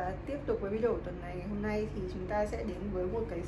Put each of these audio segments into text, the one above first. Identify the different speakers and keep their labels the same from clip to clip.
Speaker 1: và tiếp tục với video của tuần này. Ngày hôm nay thì chúng ta sẽ đến với một cái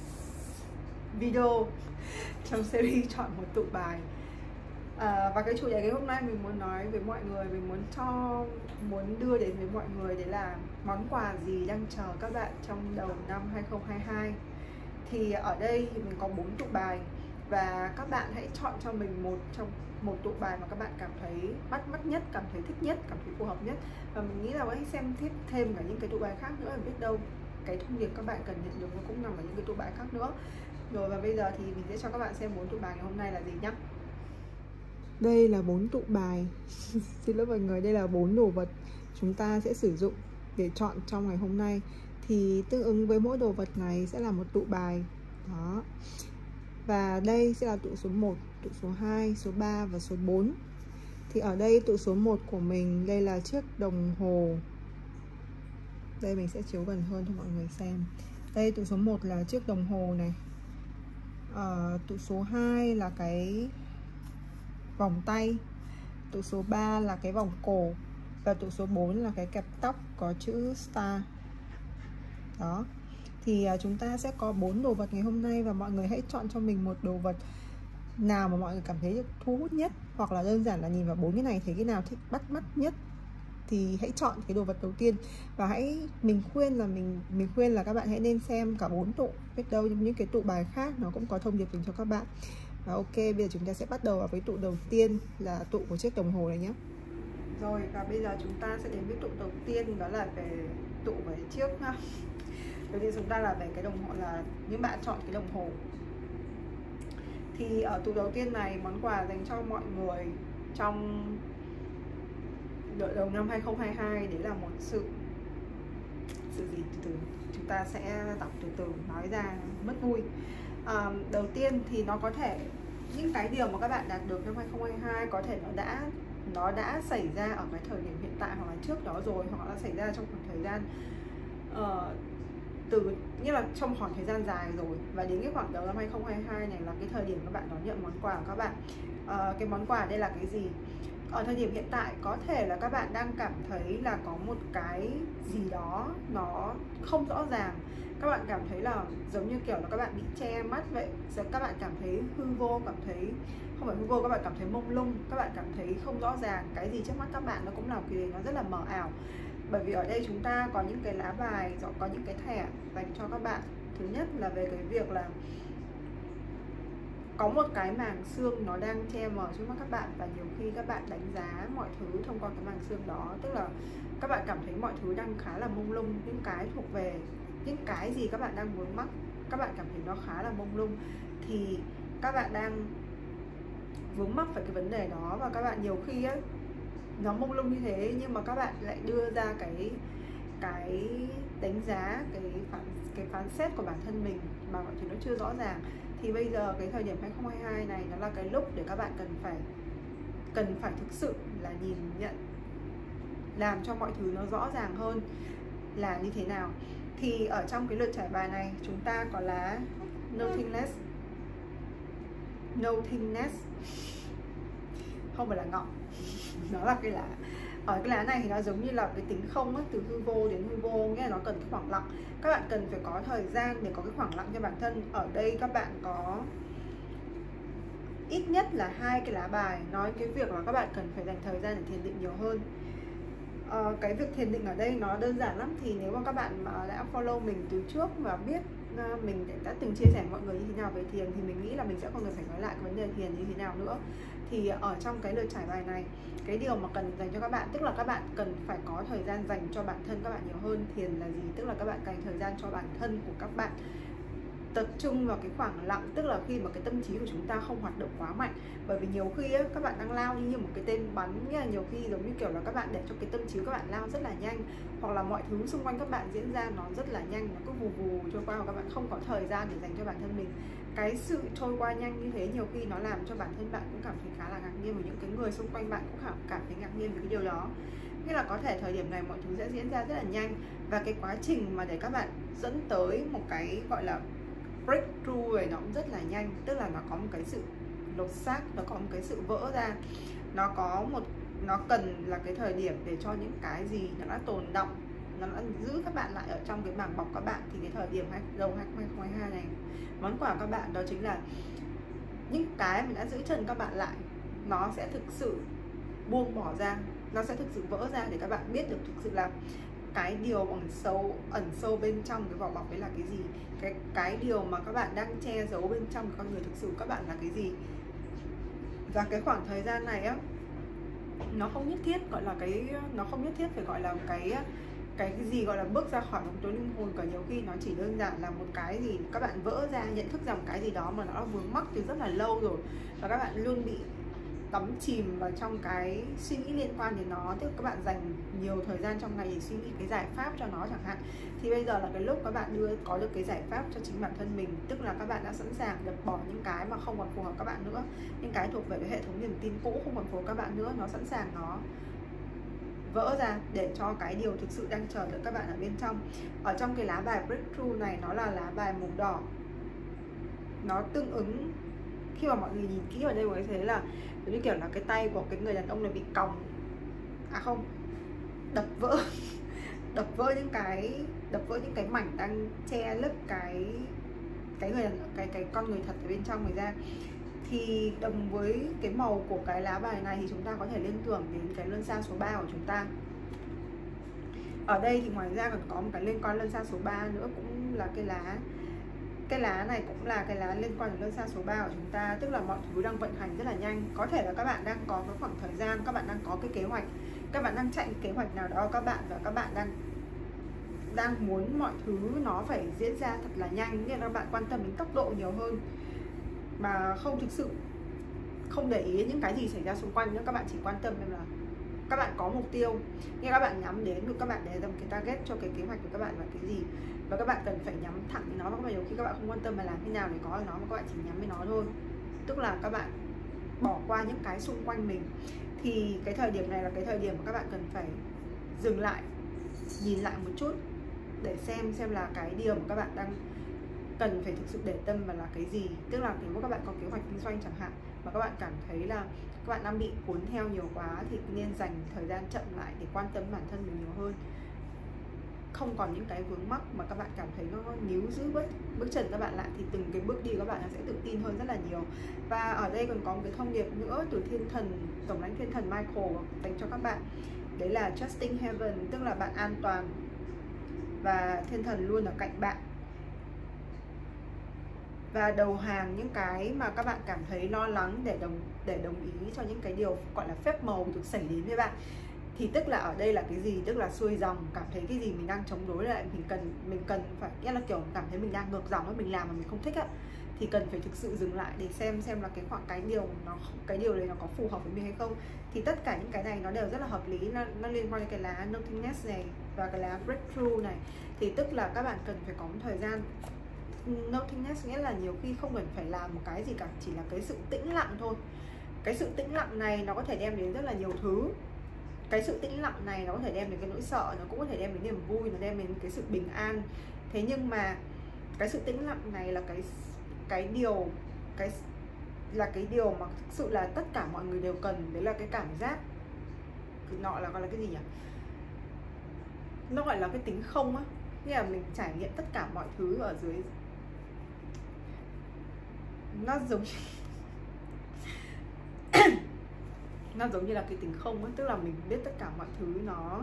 Speaker 1: video trong series chọn một tụ bài. Và cái chủ đề ngày hôm nay mình muốn nói với mọi người, mình muốn đưa đến với mọi người đấy là món quà gì đang chờ các bạn trong đầu năm 2022. Thì ở đây thì mình có 4 tụ bài và các bạn hãy chọn cho mình một tụ bài mà các bạn cảm thấy bắt mắt nhất, cảm thấy thích nhất, cảm thấy phù hợp nhất. Và mình nghĩ là hãy xem thêm cả những cái tụ bài khác nữa, biết đâu cái thông điệp các bạn cần nhận được nó cũng nằm ở những cái tụ bài khác nữa. Rồi, và bây giờ thì mình sẽ cho các bạn xem 4 tụ bài ngày hôm nay là gì nhá. Đây là 4 tụ bài xin lỗi mọi người, đây là 4 đồ vật chúng ta sẽ sử dụng để chọn trong ngày hôm nay. Thì tương ứng với mỗi đồ vật này sẽ là một tụ bài đó. Và đây sẽ là tụ số 1, tụ số 2, số 3 và số 4. Thì ở đây tụ số 1 của mình, đây là chiếc đồng hồ. Đây mình sẽ chiếu gần hơn cho mọi người xem. Đây tụ số 1 là chiếc đồng hồ này. Tụ số 2 là cái vòng tay. Tụ số 3 là cái vòng cổ. Và tụ số 4 là cái kẹp tóc có chữ star. Đó. Thì chúng ta sẽ có 4 đồ vật ngày hôm nay. Và mọi người hãy chọn cho mình một đồ vật nào mà mọi người cảm thấy thu hút nhất, hoặc là đơn giản là nhìn vào 4 cái này thấy cái nào thích bắt mắt nhất thì hãy chọn cái đồ vật đầu tiên. Và mình khuyên là các bạn hãy nên xem cả 4 tụ, biết đâu những cái tụ bài khác nó cũng có thông điệp dành cho các bạn. Và ok, bây giờ chúng ta sẽ bắt đầu với tụ đầu tiên là tụ của chiếc đồng hồ này nhé. Rồi, và bây giờ chúng ta sẽ đến với tụ đầu tiên, đó là về tụ với chiếc. Đầu tiên chúng ta là về cái đồng hồ, là những bạn chọn cái đồng hồ. Thì ở tụ đầu tiên này, món quà dành cho mọi người trong đầu năm 2022 đấy là một sự gì từ chúng ta sẽ đọc từ nói ra mất vui. Đầu tiên thì nó có thể những cái điều mà các bạn đạt được trong 2022 có thể nó đã xảy ra ở cái thời điểm hiện tại, hoặc là trước đó rồi, hoặc là xảy ra trong khoảng thời gian nghĩa là trong khoảng thời gian dài rồi, và đến cái khoảng đầu năm 2022 này là cái thời điểm các bạn đón nhận món quà của các bạn. Cái món quà đây là cái gì? Ở thời điểm hiện tại có thể là các bạn đang cảm thấy là có một cái gì đó nó không rõ ràng. Các bạn cảm thấy là giống như kiểu là các bạn bị che mắt vậy. Các bạn cảm thấy hư vô, không phải hư vô, các bạn cảm thấy mông lung, các bạn cảm thấy không rõ ràng. Cái gì trước mắt các bạn nó cũng là cái nó rất là mờ ảo. Bởi vì ở đây chúng ta có những cái lá bài, có những cái thẻ dành cho các bạn. Thứ nhất là về cái việc là có một cái màng xương nó đang che mờ trước mắt các bạn, và nhiều khi các bạn đánh giá mọi thứ thông qua cái màng xương đó. Tức là các bạn cảm thấy mọi thứ đang khá là mông lung, những cái thuộc về những cái gì các bạn đang vướng mắc, các bạn cảm thấy nó khá là mông lung, thì các bạn đang vướng mắc phải cái vấn đề đó. Và các bạn nhiều khi ấy, nó mông lung như thế nhưng mà các bạn lại đưa ra cái đánh giá, cái phán xét của bản thân mình mà mọi thứ nó chưa rõ ràng. Thì bây giờ cái thời điểm 2022 này nó là cái lúc để các bạn cần phải thực sự là nhìn nhận, làm cho mọi thứ nó rõ ràng hơn là như thế nào. Thì ở trong cái lượt trải bài này chúng ta có lá Nothingness, không phải là ngọng, nó là cái lá. Ở cái lá này thì nó giống như là cái tính không ấy, từ hư vô đến hư vô, nghĩa là nó cần cái khoảng lặng. Các bạn cần phải có thời gian để có cái khoảng lặng cho bản thân. Ở đây các bạn có ít nhất là 2 cái lá bài nói cái việc là các bạn cần phải dành thời gian để thiền định nhiều hơn. Cái việc thiền định ở đây nó đơn giản lắm. Thì nếu mà các bạn mà đã follow mình từ trước và biết mình đã từng chia sẻ mọi người như thế nào về thiền, thì mình nghĩ là mình sẽ không cần phải nói lại cái vấn đề thiền như thế nào nữa. Thì ở trong cái lượt trải bài này, cái điều mà cần dành cho các bạn, tức là các bạn cần phải có thời gian dành cho bản thân các bạn nhiều hơn. Thiền là gì? Tức là các bạn dành thời gian cho bản thân của các bạn, tập trung vào cái khoảng lặng, tức là khi mà cái tâm trí của chúng ta không hoạt động quá mạnh. Bởi vì nhiều khi ấy, các bạn đang lao như một cái tên bắn, nghĩa là nhiều khi giống như kiểu là các bạn để cho cái tâm trí các bạn lao rất là nhanh, hoặc là mọi thứ xung quanh các bạn diễn ra nó rất là nhanh, nó cứ vù vù trôi qua, và các bạn không có thời gian để dành cho bản thân mình. Cái sự trôi qua nhanh như thế nhiều khi nó làm cho bản thân bạn cũng cảm thấy khá là ngạc nhiên, và những cái người xung quanh bạn cũng cảm thấy ngạc nhiên về cái điều đó. Nghĩa là có thể thời điểm này mọi thứ sẽ diễn ra rất là nhanh, và cái quá trình mà để các bạn dẫn tới một cái gọi là breakthrough này nó cũng rất là nhanh. Tức là nó có một cái sự lột xác, nó có một cái sự vỡ ra, nó cần là cái thời điểm để cho những cái gì nó đã tồn đọng nó đã giữ các bạn lại ở trong cái màng bọc các bạn, thì cái thời điểm đầu 2022 này, món quà các bạn đó chính là những cái mình đã giữ chân các bạn lại, nó sẽ thực sự buông bỏ ra, nó sẽ thực sự vỡ ra để các bạn biết được thực sự là cái điều ẩn sâu bên trong cái vỏ bọc đấy là cái gì, cái điều mà các bạn đang che giấu bên trong con người thực sự các bạn là cái gì. Và cái khoảng thời gian này á, nó không nhất thiết gọi là nó không nhất thiết phải gọi là cái gì gọi là bước ra khỏi bóng tối linh hồn cả. Nhiều khi nó chỉ đơn giản là một cái gì các bạn vỡ ra, nhận thức rằng cái gì đó mà nó đã vướng mắc từ rất là lâu rồi, và các bạn luôn bị đắm chìm vào trong cái suy nghĩ liên quan đến nó, tức là các bạn dành nhiều thời gian trong ngày để suy nghĩ cái giải pháp cho nó chẳng hạn. Thì bây giờ là cái lúc các bạn có được cái giải pháp cho chính bản thân mình, tức là các bạn đã sẵn sàng đập bỏ những cái mà không còn phù hợp các bạn nữa, những cái thuộc về cái hệ thống niềm tin cũ không còn phù hợp các bạn nữa, nó sẵn sàng nó vỡ ra để cho cái điều thực sự đang chờ đợi các bạn ở bên trong. Ở trong cái lá bài Breakthrough này, nó là lá bài màu đỏ, nó tương ứng, khi mà mọi người nhìn kỹ vào đây mới thấy là như kiểu là cái tay của cái người đàn ông này bị còng, không, đập vỡ đập vỡ những cái mảnh đang che lấp cái con người thật ở bên trong người ra. Thì đồng với cái màu của cái lá bài này thì chúng ta có thể liên tưởng đến cái luân xa số 3 của chúng ta. Ở đây thì ngoài ra còn có một cái liên quan luân xa số 3 nữa, cũng là cái lá này cũng là cái lá liên quan đến luân xa số 3 của chúng ta, tức là mọi thứ đang vận hành rất là nhanh. Có thể là các bạn đang có cái khoảng thời gian, các bạn đang có cái kế hoạch, các bạn đang chạy kế hoạch nào đó các bạn đang muốn mọi thứ nó phải diễn ra thật là nhanh, nên các bạn quan tâm đến tốc độ nhiều hơn mà không để ý những cái gì xảy ra xung quanh nữa. Các bạn chỉ quan tâm em là các bạn có mục tiêu, nhưng các bạn nhắm đến, các bạn để ra một cái target cho cái kế hoạch của các bạn là cái gì, và các bạn cần phải nhắm thẳng đến nó. Và nhiều khi các bạn không quan tâm mà làm thế nào để có được nó, mà các bạn chỉ nhắm đến nó thôi, tức là các bạn bỏ qua những cái xung quanh mình. Thì cái thời điểm này là cái thời điểm mà các bạn cần phải dừng lại, nhìn lại một chút để xem là cái điều mà các bạn đang cần phải thực sự để tâm vào là cái gì. Tức là nếu mà các bạn có kế hoạch kinh doanh chẳng hạn, mà các bạn cảm thấy là các bạn đang bị cuốn theo nhiều quá, thì nên dành thời gian chậm lại để quan tâm bản thân mình nhiều hơn, không còn những cái vướng mắc mà các bạn cảm thấy nó níu giữ bước chân các bạn lại, thì từng cái bước đi các bạn sẽ tự tin hơn rất là nhiều. Và ở đây còn có một cái thông điệp nữa từ thiên thần, tổng lãnh thiên thần Michael dành cho các bạn, đấy là Trusting Heaven, tức là bạn an toàn và thiên thần luôn ở cạnh bạn, và đầu hàng những cái mà các bạn cảm thấy lo lắng để đồng ý cho những cái điều gọi là phép màu được xảy đến với bạn. Thì tức là ở đây là cái gì, tức là xuôi dòng, cảm thấy cái gì mình đang chống đối lại, mình cần phải, nghĩa là kiểu cảm thấy mình đang ngược dòng, mình làm mà mình không thích á, thì cần phải thực sự dừng lại để xem là cái điều đấy nó có phù hợp với mình hay không. Thì tất cả những cái này nó đều rất là hợp lý, nó liên quan đến cái lá Nothingness này và cái lá Breakthrough này. Thì tức là các bạn cần phải có một thời gian. Nothingness nghĩa là nhiều khi không cần phải làm một cái gì cả, chỉ là cái sự tĩnh lặng thôi. Cái sự tĩnh lặng này nó có thể đem đến rất là nhiều thứ. Cái sự tĩnh lặng này nó có thể đem đến cái nỗi sợ, nó cũng có thể đem đến niềm vui, nó đem đến cái sự bình an. Thế nhưng mà cái sự tĩnh lặng này là cái điều mà thực sự là tất cả mọi người đều cần. Đấy là cái cảm giác, nó gọi là cái gì nhỉ, nó gọi là cái tính không á, nghĩa là mình trải nghiệm tất cả mọi thứ ở dưới, nó giống như là cái tính không á, tức là mình biết tất cả mọi thứ. Nó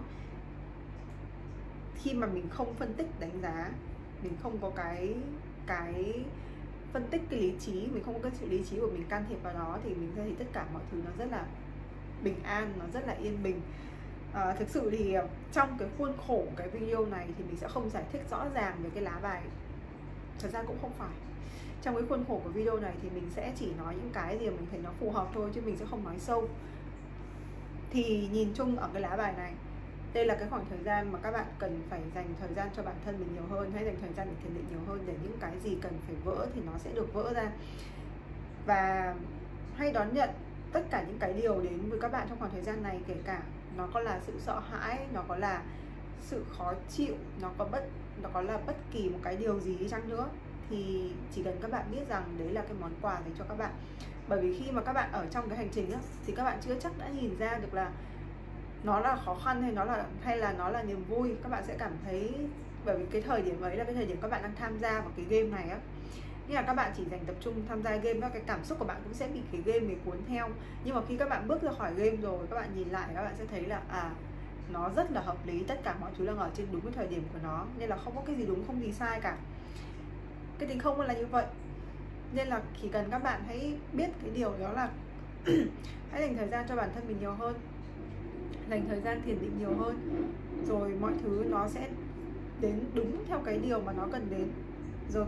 Speaker 1: khi mà mình không phân tích đánh giá, mình không có cái phân tích cái lý trí, mình không có cái sự lý trí của mình can thiệp vào đó, thì mình thấy tất cả mọi thứ nó rất là bình an, nó rất là yên bình. Thực sự thì trong cái khuôn khổ cái video này thì mình sẽ không giải thích rõ ràng về cái lá bài, thật ra cũng không phải. Trong cái khuôn khổ của video này thì mình sẽ chỉ nói những cái gì mình thấy nó phù hợp thôi, chứ mình sẽ không nói sâu. Thì nhìn chung ở cái lá bài này, đây là cái khoảng thời gian mà các bạn cần phải dành thời gian cho bản thân mình nhiều hơn, hay dành thời gian để thiền định nhiều hơn, để những cái gì cần phải vỡ thì nó sẽ được vỡ ra. Và hãy đón nhận tất cả những cái điều đến với các bạn trong khoảng thời gian này, kể cả nó có là sự sợ hãi, nó có là sự khó chịu, nó có là bất kỳ một cái điều gì đi chăng nữa, thì chỉ cần các bạn biết rằng đấy là cái món quà dành cho các bạn. Bởi vì khi mà các bạn ở trong cái hành trình á, thì các bạn chưa chắc đã nhìn ra được là nó là khó khăn hay là nó là niềm vui. Các bạn sẽ cảm thấy, bởi vì cái thời điểm ấy là cái thời điểm các bạn đang tham gia vào cái game này á, như là các bạn chỉ dành tập trung tham gia game, các cái cảm xúc của bạn cũng sẽ bị cái game này cuốn theo. Nhưng mà khi các bạn bước ra khỏi game rồi, các bạn nhìn lại, các bạn sẽ thấy là nó rất là hợp lý, tất cả mọi thứ đang ở trên đúng cái thời điểm của nó, nên là không có cái gì đúng, không gì sai cả. Cái tính không là như vậy. Nên là chỉ cần các bạn hãy biết cái điều đó là hãy dành thời gian cho bản thân mình nhiều hơn, dành thời gian thiền định nhiều hơn, rồi mọi thứ nó sẽ đến đúng theo cái điều mà nó cần đến. Rồi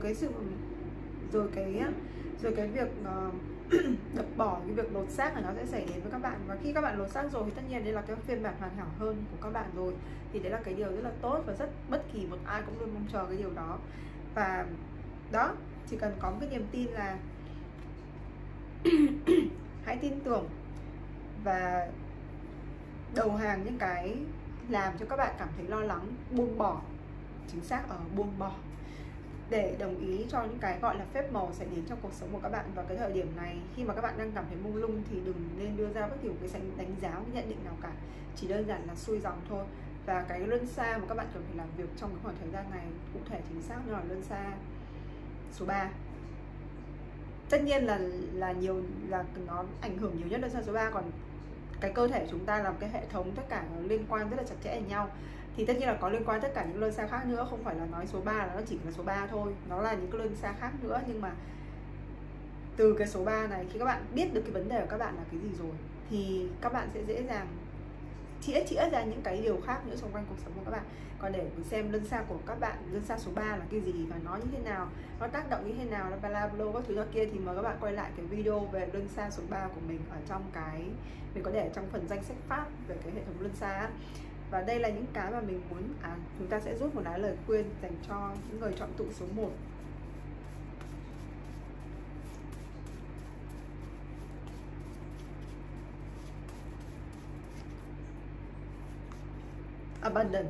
Speaker 1: cái việc đập bỏ cái việc lột xác là nó sẽ xảy đến với các bạn. Và khi các bạn lột xác rồi thì tất nhiên đây là cái phiên bản hoàn hảo hơn của các bạn rồi, thì đấy là cái điều rất là tốt, và bất kỳ một ai cũng luôn mong chờ cái điều đó. Và đó, chỉ cần có một cái niềm tin là hãy tin tưởng và đầu hàng những cái làm cho các bạn cảm thấy lo lắng, buông bỏ, chính xác ở buông bỏ, để đồng ý cho những cái gọi là phép màu sẽ đến trong cuộc sống của các bạn vào cái thời điểm này. Khi mà các bạn đang cảm thấy mông lung thì đừng nên đưa ra bất kỳ một cái đánh giá, cái nhận định nào cả, chỉ đơn giản là xuôi dòng thôi. Và cái luân xa mà các bạn cần phải làm việc trong cái khoảng thời gian này, cụ thể chính xác là luân xa số 3. Tất nhiên là nó ảnh hưởng nhiều nhất luân xa số 3, còn cái cơ thể chúng ta là một cái hệ thống, tất cả nó liên quan rất là chặt chẽ với nhau, thì tất nhiên là có liên quan tất cả những luân xa khác nữa, không phải là nói số 3 là nó chỉ là số 3 thôi, nó là những cái luân xa khác nữa. Nhưng mà từ cái số 3 này, khi các bạn biết được cái vấn đề của các bạn là cái gì rồi, thì các bạn sẽ dễ dàng chĩa ra những cái điều khác nữa xung quanh cuộc sống của các bạn. Còn để xem luân xa của các bạn, luân xa số 3 là cái gì và nó như thế nào, nó tác động như thế nào, nó bla bla các thứ đó kia, thì mời các bạn quay lại cái video về luân xa số 3 của mình ở trong cái, mình có để trong phần danh sách pháp về cái hệ thống luân xa. Và đây là những cái mà mình muốn chúng ta sẽ rút một cái lời khuyên dành cho những người chọn tụ số 1. Abundant.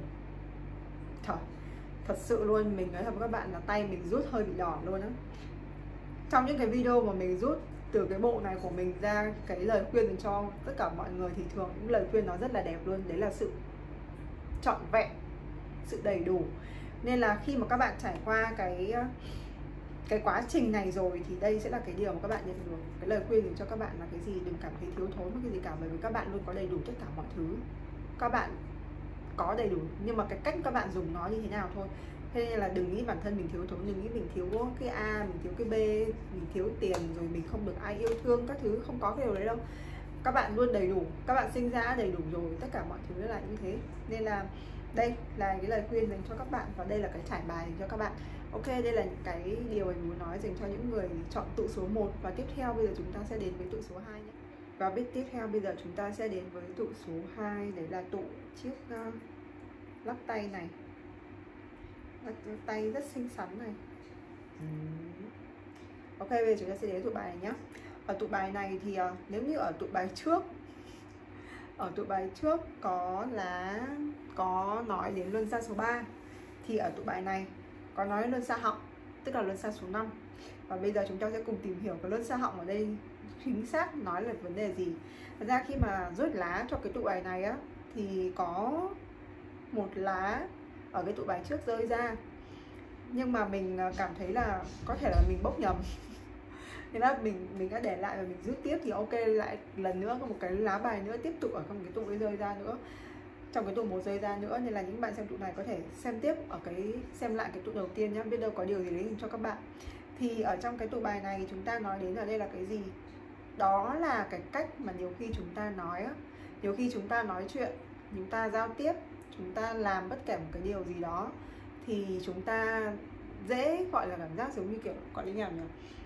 Speaker 1: Thật sự luôn, mình nói thật với các bạn là tay mình rút hơi bị đỏ luôn á. Trong những cái video mà mình rút từ cái bộ này của mình ra cái lời khuyên dành cho tất cả mọi người, thì thường những lời khuyên nó rất là đẹp luôn. Đấy là sự trọn vẹn, sự đầy đủ. Nên là khi mà các bạn trải qua cái quá trình này rồi, thì đây sẽ là cái điều mà các bạn nhận được. Cái lời khuyên dành cho các bạn là cái gì? Đừng cảm thấy thiếu thốn một cái gì cả, bởi vì các bạn luôn có đầy đủ tất cả mọi thứ. Các bạn có đầy đủ, nhưng mà cái cách các bạn dùng nó như thế nào thôi. Thế nên là đừng nghĩ bản thân mình thiếu thốn, đừng nghĩ mình thiếu cái A, mình thiếu cái B, mình thiếu tiền, rồi mình không được ai yêu thương các thứ. Không có cái điều đấy đâu. Các bạn luôn đầy đủ, các bạn sinh ra đầy đủ rồi, tất cả mọi thứ là như thế. Nên là đây là cái lời khuyên dành cho các bạn, và đây là cái trải bài dành cho các bạn. Ok, đây là những cái điều mình muốn nói dành cho những người chọn tụ số 1. Và tiếp theo bây giờ chúng ta sẽ đến với tụ số 2 nhé. Và biết tiếp theo bây giờ chúng ta sẽ đến với tụ số 2, đấy là tụ chiếc lắc tay này. Lắc tay rất xinh xắn này. Ok, bây giờ chúng ta sẽ đến tụ bài này nhé. Ở tụ bài này thì nếu như ở tụ bài trước có nói đến luân xa số 3, thì ở tụ bài này có nói đến luân xa họng, tức là luân xa số 5. Và bây giờ chúng ta sẽ cùng tìm hiểu cái luân xa họng ở đây chính xác nói là vấn đề gì. Thật ra khi mà rút lá cho cái tụ bài này á, thì có một lá ở cái tụ bài trước rơi ra, nhưng mà mình cảm thấy là có thể là mình bốc nhầm. Thế là mình đã để lại và mình rút tiếp, thì ok, lại lần nữa có một cái lá bài nữa tiếp tục ở trong cái tụ ấy rơi ra nữa, trong cái tụ 1 rơi ra nữa. Nên là những bạn xem tụ này có thể xem tiếp ở xem lại cái tụ đầu tiên nhá, biết đâu có điều gì đấy cho các bạn. Thì ở trong cái tụ bài này chúng ta nói đến ở đây là cái gì? Đó là cái cách mà nhiều khi chúng ta nói á, nhiều khi chúng ta nói chuyện, chúng ta giao tiếp, chúng ta làm bất kể một cái điều gì đó, thì chúng ta dễ gọi là cảm giác giống như kiểu gọi là nhầm nhỉ?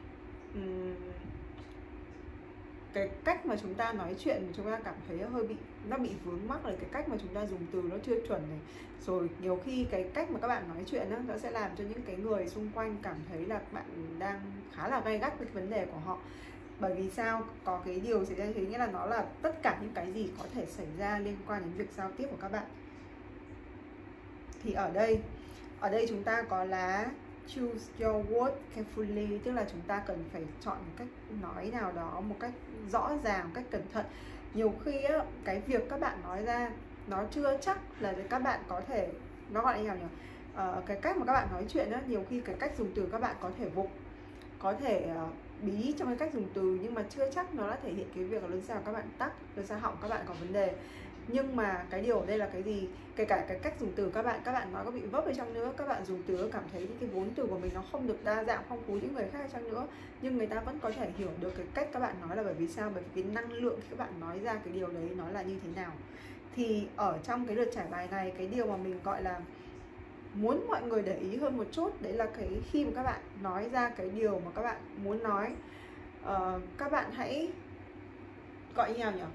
Speaker 1: Cái cách mà chúng ta nói chuyện chúng ta cảm thấy hơi bị vướng mắc, là cái cách mà chúng ta dùng từ nó chưa chuẩn này. Rồi nhiều khi cái cách mà các bạn nói chuyện đó, nó sẽ làm cho những cái người xung quanh cảm thấy là bạn đang khá là gay gắt với cái vấn đề của họ. Bởi vì sao? Có cái điều xảy ra thế, nghĩa là nó là tất cả những cái gì có thể xảy ra liên quan đến việc giao tiếp của các bạn. Thì ở đây chúng ta có lá choose your word carefully, tức là chúng ta cần phải chọn một cách nói nào đó một cách rõ ràng, một cách cẩn thận. Nhiều khi á, cái việc các bạn nói ra nó chưa chắc là các bạn có thể, nó gọi là như nào nhỉ, cái cách mà các bạn nói chuyện á, nhiều khi cái cách dùng từ các bạn có thể vụng, có thể bí trong cái cách dùng từ, nhưng mà chưa chắc nó đã thể hiện cái việc là lưỡi xa của các bạn tắc, lưỡi xa họng các bạn có vấn đề. Nhưng mà cái điều ở đây là cái gì, kể cả cái cách dùng từ các bạn nói có bị vấp ở trong nữa, các bạn dùng từ cảm thấy cái vốn từ của mình nó không được đa dạng phong phú những người khác ở trong nữa, nhưng người ta vẫn có thể hiểu được cái cách các bạn nói là bởi vì sao, bởi vì cái năng lượng khi các bạn nói ra cái điều đấy nó là như thế nào. Thì ở trong cái lượt trải bài này, cái điều mà mình gọi là muốn mọi người để ý hơn một chút, đấy là cái khi mà các bạn nói ra cái điều mà các bạn muốn nói, các bạn hãy gọi như nào nhỉ,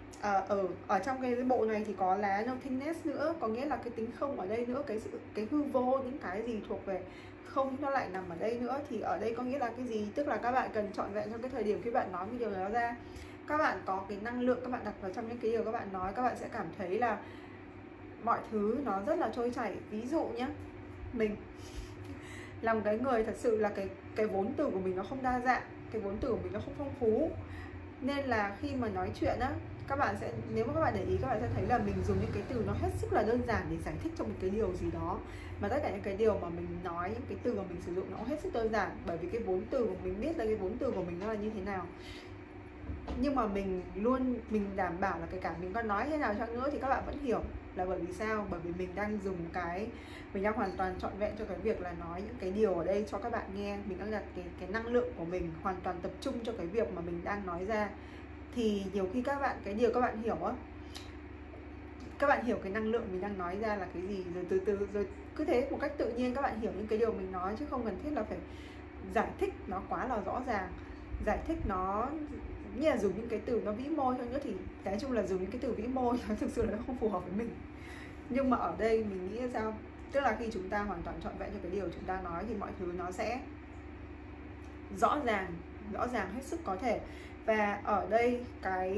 Speaker 1: ở trong cái bộ này thì có lá nothingness nữa, có nghĩa là cái tính không ở đây nữa, cái hư vô, những cái gì thuộc về không nó lại nằm ở đây nữa. Thì ở đây có nghĩa là cái gì, tức là các bạn cần trọn vẹn trong cái thời điểm khi bạn nói cái điều đó ra, các bạn có cái năng lượng các bạn đặt vào trong những cái điều các bạn nói, các bạn sẽ cảm thấy là mọi thứ nó rất là trôi chảy. Ví dụ nhé, mình là một cái người thật sự là cái vốn từ của mình nó không đa dạng, cái vốn từ của mình nó không phong phú, nên là khi mà nói chuyện á, các bạn sẽ, nếu mà các bạn để ý, các bạn sẽ thấy là mình dùng những cái từ nó hết sức là đơn giản để giải thích cho một cái điều gì đó, mà tất cả những cái điều mà mình nói, những cái từ mà mình sử dụng nó hết sức đơn giản, bởi vì cái vốn từ của mình biết là cái vốn từ của mình nó là như thế nào. Nhưng mà mình đảm bảo là kể cả mình có nói thế nào chăng nữa thì các bạn vẫn hiểu, là bởi vì sao, bởi vì mình đang dùng mình đang hoàn toàn trọn vẹn cho cái việc là nói những cái điều ở đây cho các bạn nghe. Mình đang đặt cái năng lượng của mình hoàn toàn tập trung cho cái việc mà mình đang nói ra. Thì nhiều khi cái điều các bạn hiểu á, các bạn hiểu cái năng lượng mình đang nói ra là cái gì, rồi từ từ rồi cứ thế một cách tự nhiên các bạn hiểu những cái điều mình nói, chứ không cần thiết là phải giải thích nó quá là rõ ràng, giải thích nó như là dùng những cái từ nó vĩ mô thôi nữa, thì nói chung là dùng những cái từ vĩ mô nó thực sự là nó không phù hợp với mình. Nhưng mà ở đây mình nghĩ là sao, tức là khi chúng ta hoàn toàn trọn vẹn cho cái điều chúng ta nói thì mọi thứ nó sẽ rõ ràng hết sức có thể. Và ở đây cái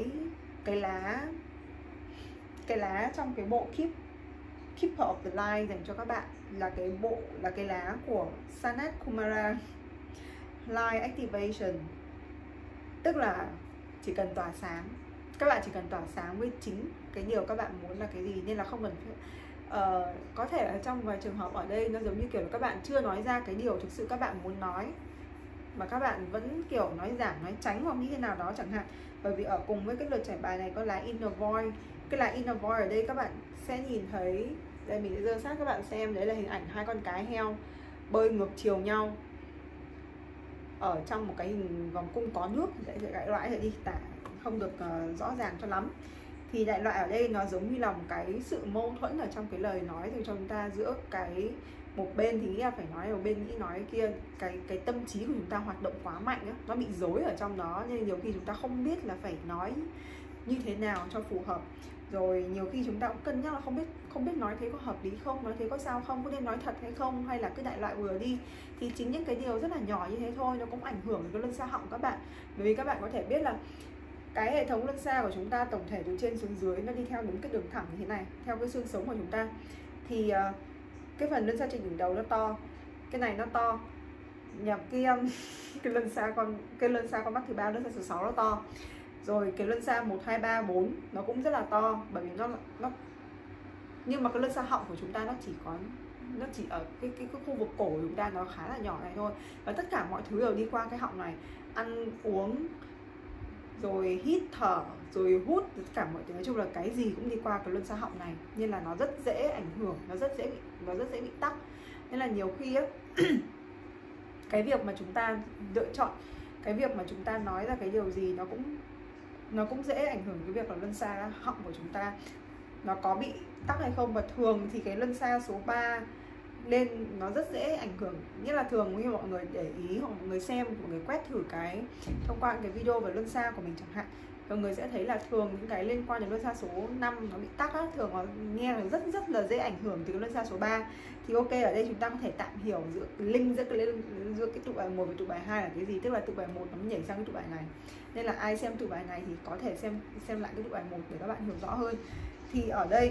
Speaker 1: lá trong cái bộ Keeper of the Light dành cho các bạn là cái lá của Sanat Kumara Light Activation, tức là chỉ cần tỏa sáng, các bạn chỉ cần tỏa sáng với chính cái điều các bạn muốn là cái gì, nên là không cần có thể ở trong vài trường hợp ở đây nó giống như kiểu là các bạn chưa nói ra cái điều thực sự các bạn muốn nói, mà các bạn vẫn kiểu nói giảm, nói tránh hoặc như thế nào đó chẳng hạn. Bởi vì ở cùng với cái lượt trải bài này có lá Inner Void. Cái lá Inner Void ở đây các bạn sẽ nhìn thấy, đây mình sẽ dơ sát các bạn xem, đấy là hình ảnh hai con cái heo bơi ngược chiều nhau ở trong một cái hình vòng cung có nước. Đại loại này đi, tả không được rõ ràng cho lắm. Thì đại loại ở đây nó giống như là một cái sự mâu thuẫn ở trong cái lời nói của chúng ta, giữa cái một bên thì nghĩ là phải nói, một bên nghĩ nói kia. Cái tâm trí của chúng ta hoạt động quá mạnh á, nó bị rối ở trong đó, nên nhiều khi chúng ta không biết là phải nói như thế nào cho phù hợp. Rồi nhiều khi chúng ta cũng cân nhắc là không biết nói thế có hợp lý không, nói thế có sao không, có nên nói thật hay không, hay là cứ đại loại vừa đi. Thì chính những cái điều rất là nhỏ như thế thôi nó cũng ảnh hưởng đến cái luân xa họng các bạn. Bởi vì các bạn có thể biết là cái hệ thống luân xa của chúng ta tổng thể từ trên xuống dưới nó đi theo đúng cái đường thẳng như thế này, theo cái xương sống của chúng ta. Thì cái phần luân xa trên đỉnh đầu nó to, cái này nó to, nhập kia cái luân xa con mắt thứ ba, luân xa số 6 nó to. Rồi cái luân xa 1, 2, 3, 4 nó cũng rất là to, bởi vì nó nhưng mà cái luân xa họng của chúng ta nó chỉ ở cái khu vực cổ của chúng ta, nó khá là nhỏ này thôi. Và tất cả mọi thứ đều đi qua cái họng này, ăn uống rồi hít thở rồi hút, tất cả mọi thứ, nói chung là cái gì cũng đi qua cái luân xa họng này, nên là nó rất dễ ảnh hưởng, nó rất dễ bị tắc. Nên là nhiều khi á cái việc mà chúng ta lựa chọn, cái việc mà chúng ta nói ra cái điều gì nó cũng dễ ảnh hưởng cái việc là luân xa họng của chúng ta nó có bị tắc hay không. Và thường thì cái luân xa số 3 lên nó rất dễ ảnh hưởng, nghĩa là thường như mọi người để ý hoặc mọi người xem, mọi người quét thử thông qua cái video về luân xa của mình chẳng hạn, mọi người sẽ thấy là thường những cái liên quan đến luân xa số 5 nó bị tắc á, thường nó nghe là rất là dễ ảnh hưởng từ cái luân xa số 3. Thì ok, ở đây chúng ta có thể tạm hiểu giữa cái tụ bài 1 và tụ bài 2 là cái gì, tức là tụ bài 1 nó nhảy sang cái tụ bài này, nên là ai xem tụ bài này thì có thể xem lại cái tụ bài 1 để các bạn hiểu rõ hơn. Thì ở đây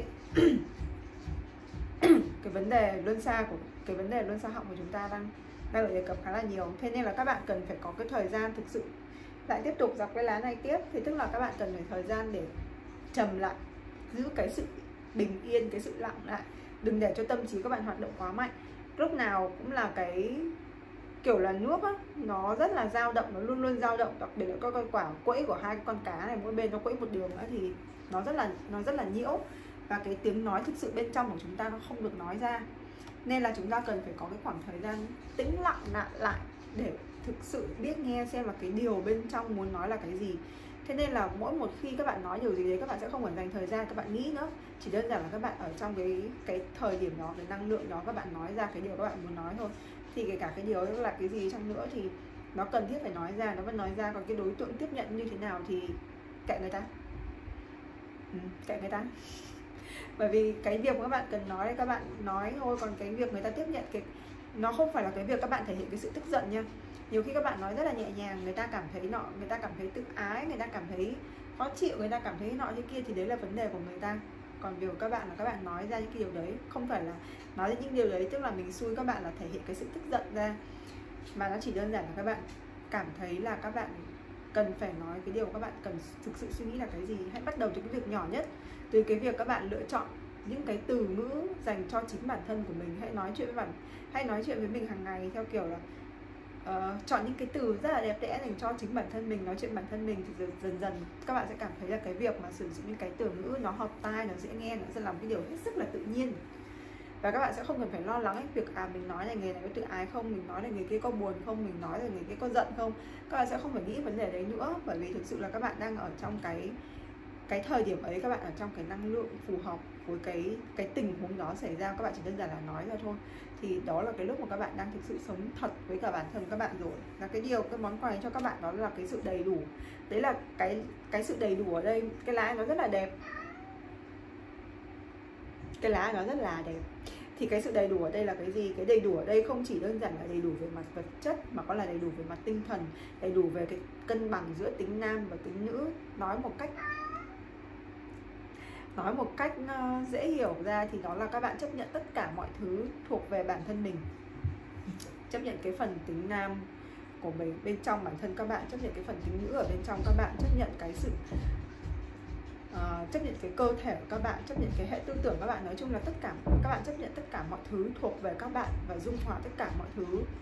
Speaker 1: cái vấn đề luân xa họng của chúng ta đang được đề cập khá là nhiều, thế nên là các bạn cần phải có cái thời gian thực sự lại tiếp tục dọc cái lá này tiếp. Thì tức là các bạn cần phải thời gian để trầm lại, giữ cái sự bình yên, cái sự lặng lại. Đừng để cho tâm trí các bạn hoạt động quá mạnh. Lúc nào cũng là cái kiểu là nước á, nó rất là dao động, nó luôn luôn dao động. Đặc biệt là các con quả quẫy của hai con cá này, mỗi bên nó quẫy một đường nữa thì nó rất là nhiễu. Và cái tiếng nói thực sự bên trong của chúng ta nó không được nói ra. Nên là chúng ta cần phải có cái khoảng thời gian tĩnh lặng lại để thực sự biết nghe xem là cái điều bên trong muốn nói là cái gì. Thế nên là mỗi một khi các bạn nói điều gì đấy, các bạn sẽ không phải dành thời gian các bạn nghĩ nữa. Chỉ đơn giản là các bạn ở trong cái thời điểm đó, cái năng lượng đó, các bạn nói ra cái điều các bạn muốn nói thôi. Thì kể cả cái điều đó là cái gì chăng nữa thì nó cần thiết phải nói ra, nó vẫn nói ra. Còn cái đối tượng tiếp nhận như thế nào thì kệ người ta. Kệ người ta. Bởi vì cái việc các bạn cần nói các bạn nói thôi. Còn cái việc người ta tiếp nhận nó không phải là cái việc các bạn thể hiện cái sự tức giận nha. Nhiều khi các bạn nói rất là nhẹ nhàng, người ta cảm thấy người ta cảm thấy tự ái, người ta cảm thấy khó chịu, người ta cảm thấy nọ thế kia thì đấy là vấn đề của người ta. Còn việc của các bạn là các bạn nói ra những cái điều đấy, không phải là nói ra những điều đấy tức là mình xui các bạn là thể hiện cái sự tức giận ra, mà nó chỉ đơn giản là các bạn cảm thấy là các bạn cần phải nói cái điều các bạn cần thực sự suy nghĩ là cái gì. Hãy bắt đầu từ cái việc nhỏ nhất, từ cái việc các bạn lựa chọn những cái từ ngữ dành cho chính bản thân của mình. Hãy nói chuyện với mình hàng ngày theo kiểu là chọn những cái từ rất là đẹp đẽ dành cho chính bản thân mình, nói chuyện bản thân mình. Thì dần dần các bạn sẽ cảm thấy là cái việc mà sử dụng những cái từ ngữ nó hợp tai, nó dễ nghe, nó sẽ làm cái điều hết sức là tự nhiên. Và các bạn sẽ không cần phải lo lắng cái việc mình nói là người này có tự ái không, mình nói là người kia có buồn không, mình nói là người kia có giận không. Các bạn sẽ không phải nghĩ vấn đề đấy nữa, bởi vì thực sự là các bạn đang ở trong cái thời điểm ấy, các bạn ở trong cái năng lượng phù hợp với cái tình huống đó xảy ra. Các bạn chỉ đơn giản là nói ra thôi. Thì đó là cái lúc mà các bạn đang thực sự sống thật với cả bản thân các bạn rồi. Là cái món quà cho các bạn đó là cái sự đầy đủ. Đấy là cái sự đầy đủ ở đây. Cái lá nó rất là đẹp. Cái lá nó rất là đẹp. Thì cái sự đầy đủ ở đây là cái gì? Cái đầy đủ ở đây không chỉ đơn giản là đầy đủ về mặt vật chất, mà có là đầy đủ về mặt tinh thần, đầy đủ về cái cân bằng giữa tính nam và tính nữ. Nói một cách dễ hiểu ra thì đó là các bạn chấp nhận tất cả mọi thứ thuộc về bản thân mình. Chấp nhận cái phần tính nam của mình bên trong bản thân các bạn, chấp nhận cái phần tính nữ ở bên trong các bạn, chấp nhận cái sự chấp nhận cái cơ thể của các bạn, chấp nhận cái hệ tư tưởng các bạn. Nói chung là tất cả các bạn chấp nhận tất cả mọi thứ thuộc về các bạn và dung hòa tất cả mọi thứ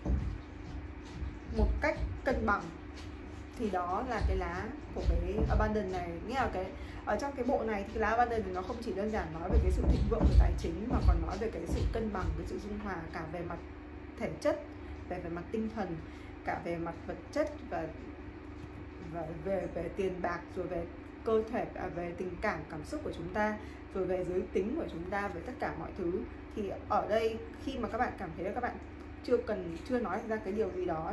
Speaker 1: một cách cân bằng. Thì đó là cái lá của cái Abundance này. Nghĩa là ở trong cái bộ này thì cái lá Abundance nó không chỉ đơn giản nói về cái sự thịnh vượng về tài chính, mà còn nói về cái sự cân bằng, cái sự dung hòa cả về mặt thể chất, về mặt tinh thần, cả về mặt vật chất và về tiền bạc, rồi về cơ thể, về tình cảm, cảm xúc của chúng ta, rồi về giới tính của chúng ta, về tất cả mọi thứ. Thì ở đây khi mà các bạn cảm thấy là các bạn chưa nói ra cái điều gì đó